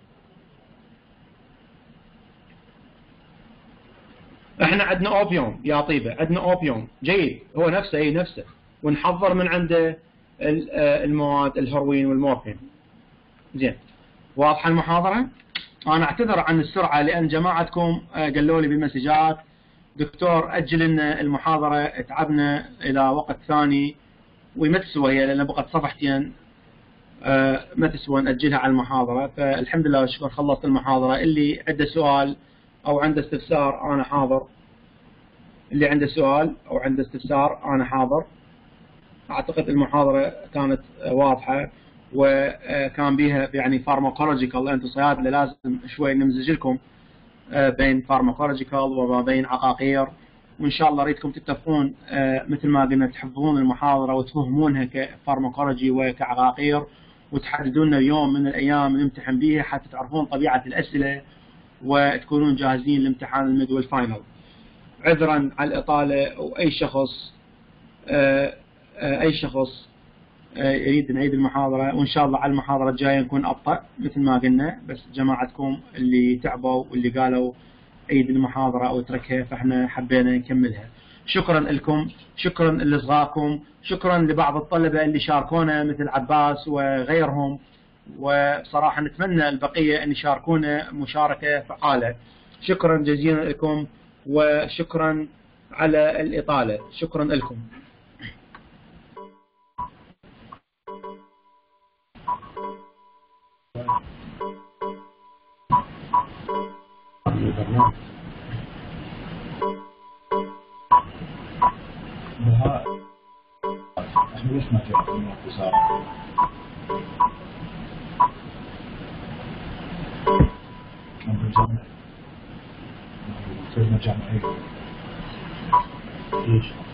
احنا عندنا اوبيوم يا طيبه، عندنا اوبيوم جيد، هو نفسه ونحضر من عنده المواد الهيروين والمورفين. زين، واضحه المحاضره؟ انا اعتذر عن السرعه لان جماعتكم قالوا لي بالمسجات دكتور اجل لنا المحاضره، تعبنا الى وقت ثاني، وما تسوى هي لان بقت صفحتين، ما تسوى ناجلها على المحاضره. فالحمد لله والشكر خلصت المحاضره. اللي عنده سؤال او عنده استفسار انا حاضر. اللي عنده سؤال او عنده استفسار انا حاضر. اعتقد المحاضره كانت واضحه، وكان بيها يعني فارماكولوجيكال، انتم صيادله لازم شوي نمزج لكم بين فارماكولوجيكال وما بين عقاقير، وان شاء الله اريدكم تتفقون مثل ما قلنا تحفظون المحاضره وتفهمونها كفارماكولوجي وكعقاقير، وتحددون لنا يوم من الايام نمتحن بيها حتى تعرفون طبيعه الاسئله وتكونون جاهزين لامتحان الميد والفاينل. عذرا على الاطاله، واي شخص يريد نعيد المحاضرة، وإن شاء الله على المحاضرة الجاية نكون أبطأ مثل ما قلنا، بس جماعتكم اللي تعبوا واللي قالوا عيد المحاضرة أو اتركها، فإحنا حبينا نكملها. شكرا لكم، شكرا لصغاركم، شكرا لبعض الطلبة اللي شاركونا مثل عباس وغيرهم، وصراحة نتمنى البقية أن يشاركونا مشاركة فعالة. شكرا جزيلا لكم، وشكرا على الإطالة. شكرا لكم. احنا ليش ما تعطينا اختصار؟ الجامعة الجامعية. ليش؟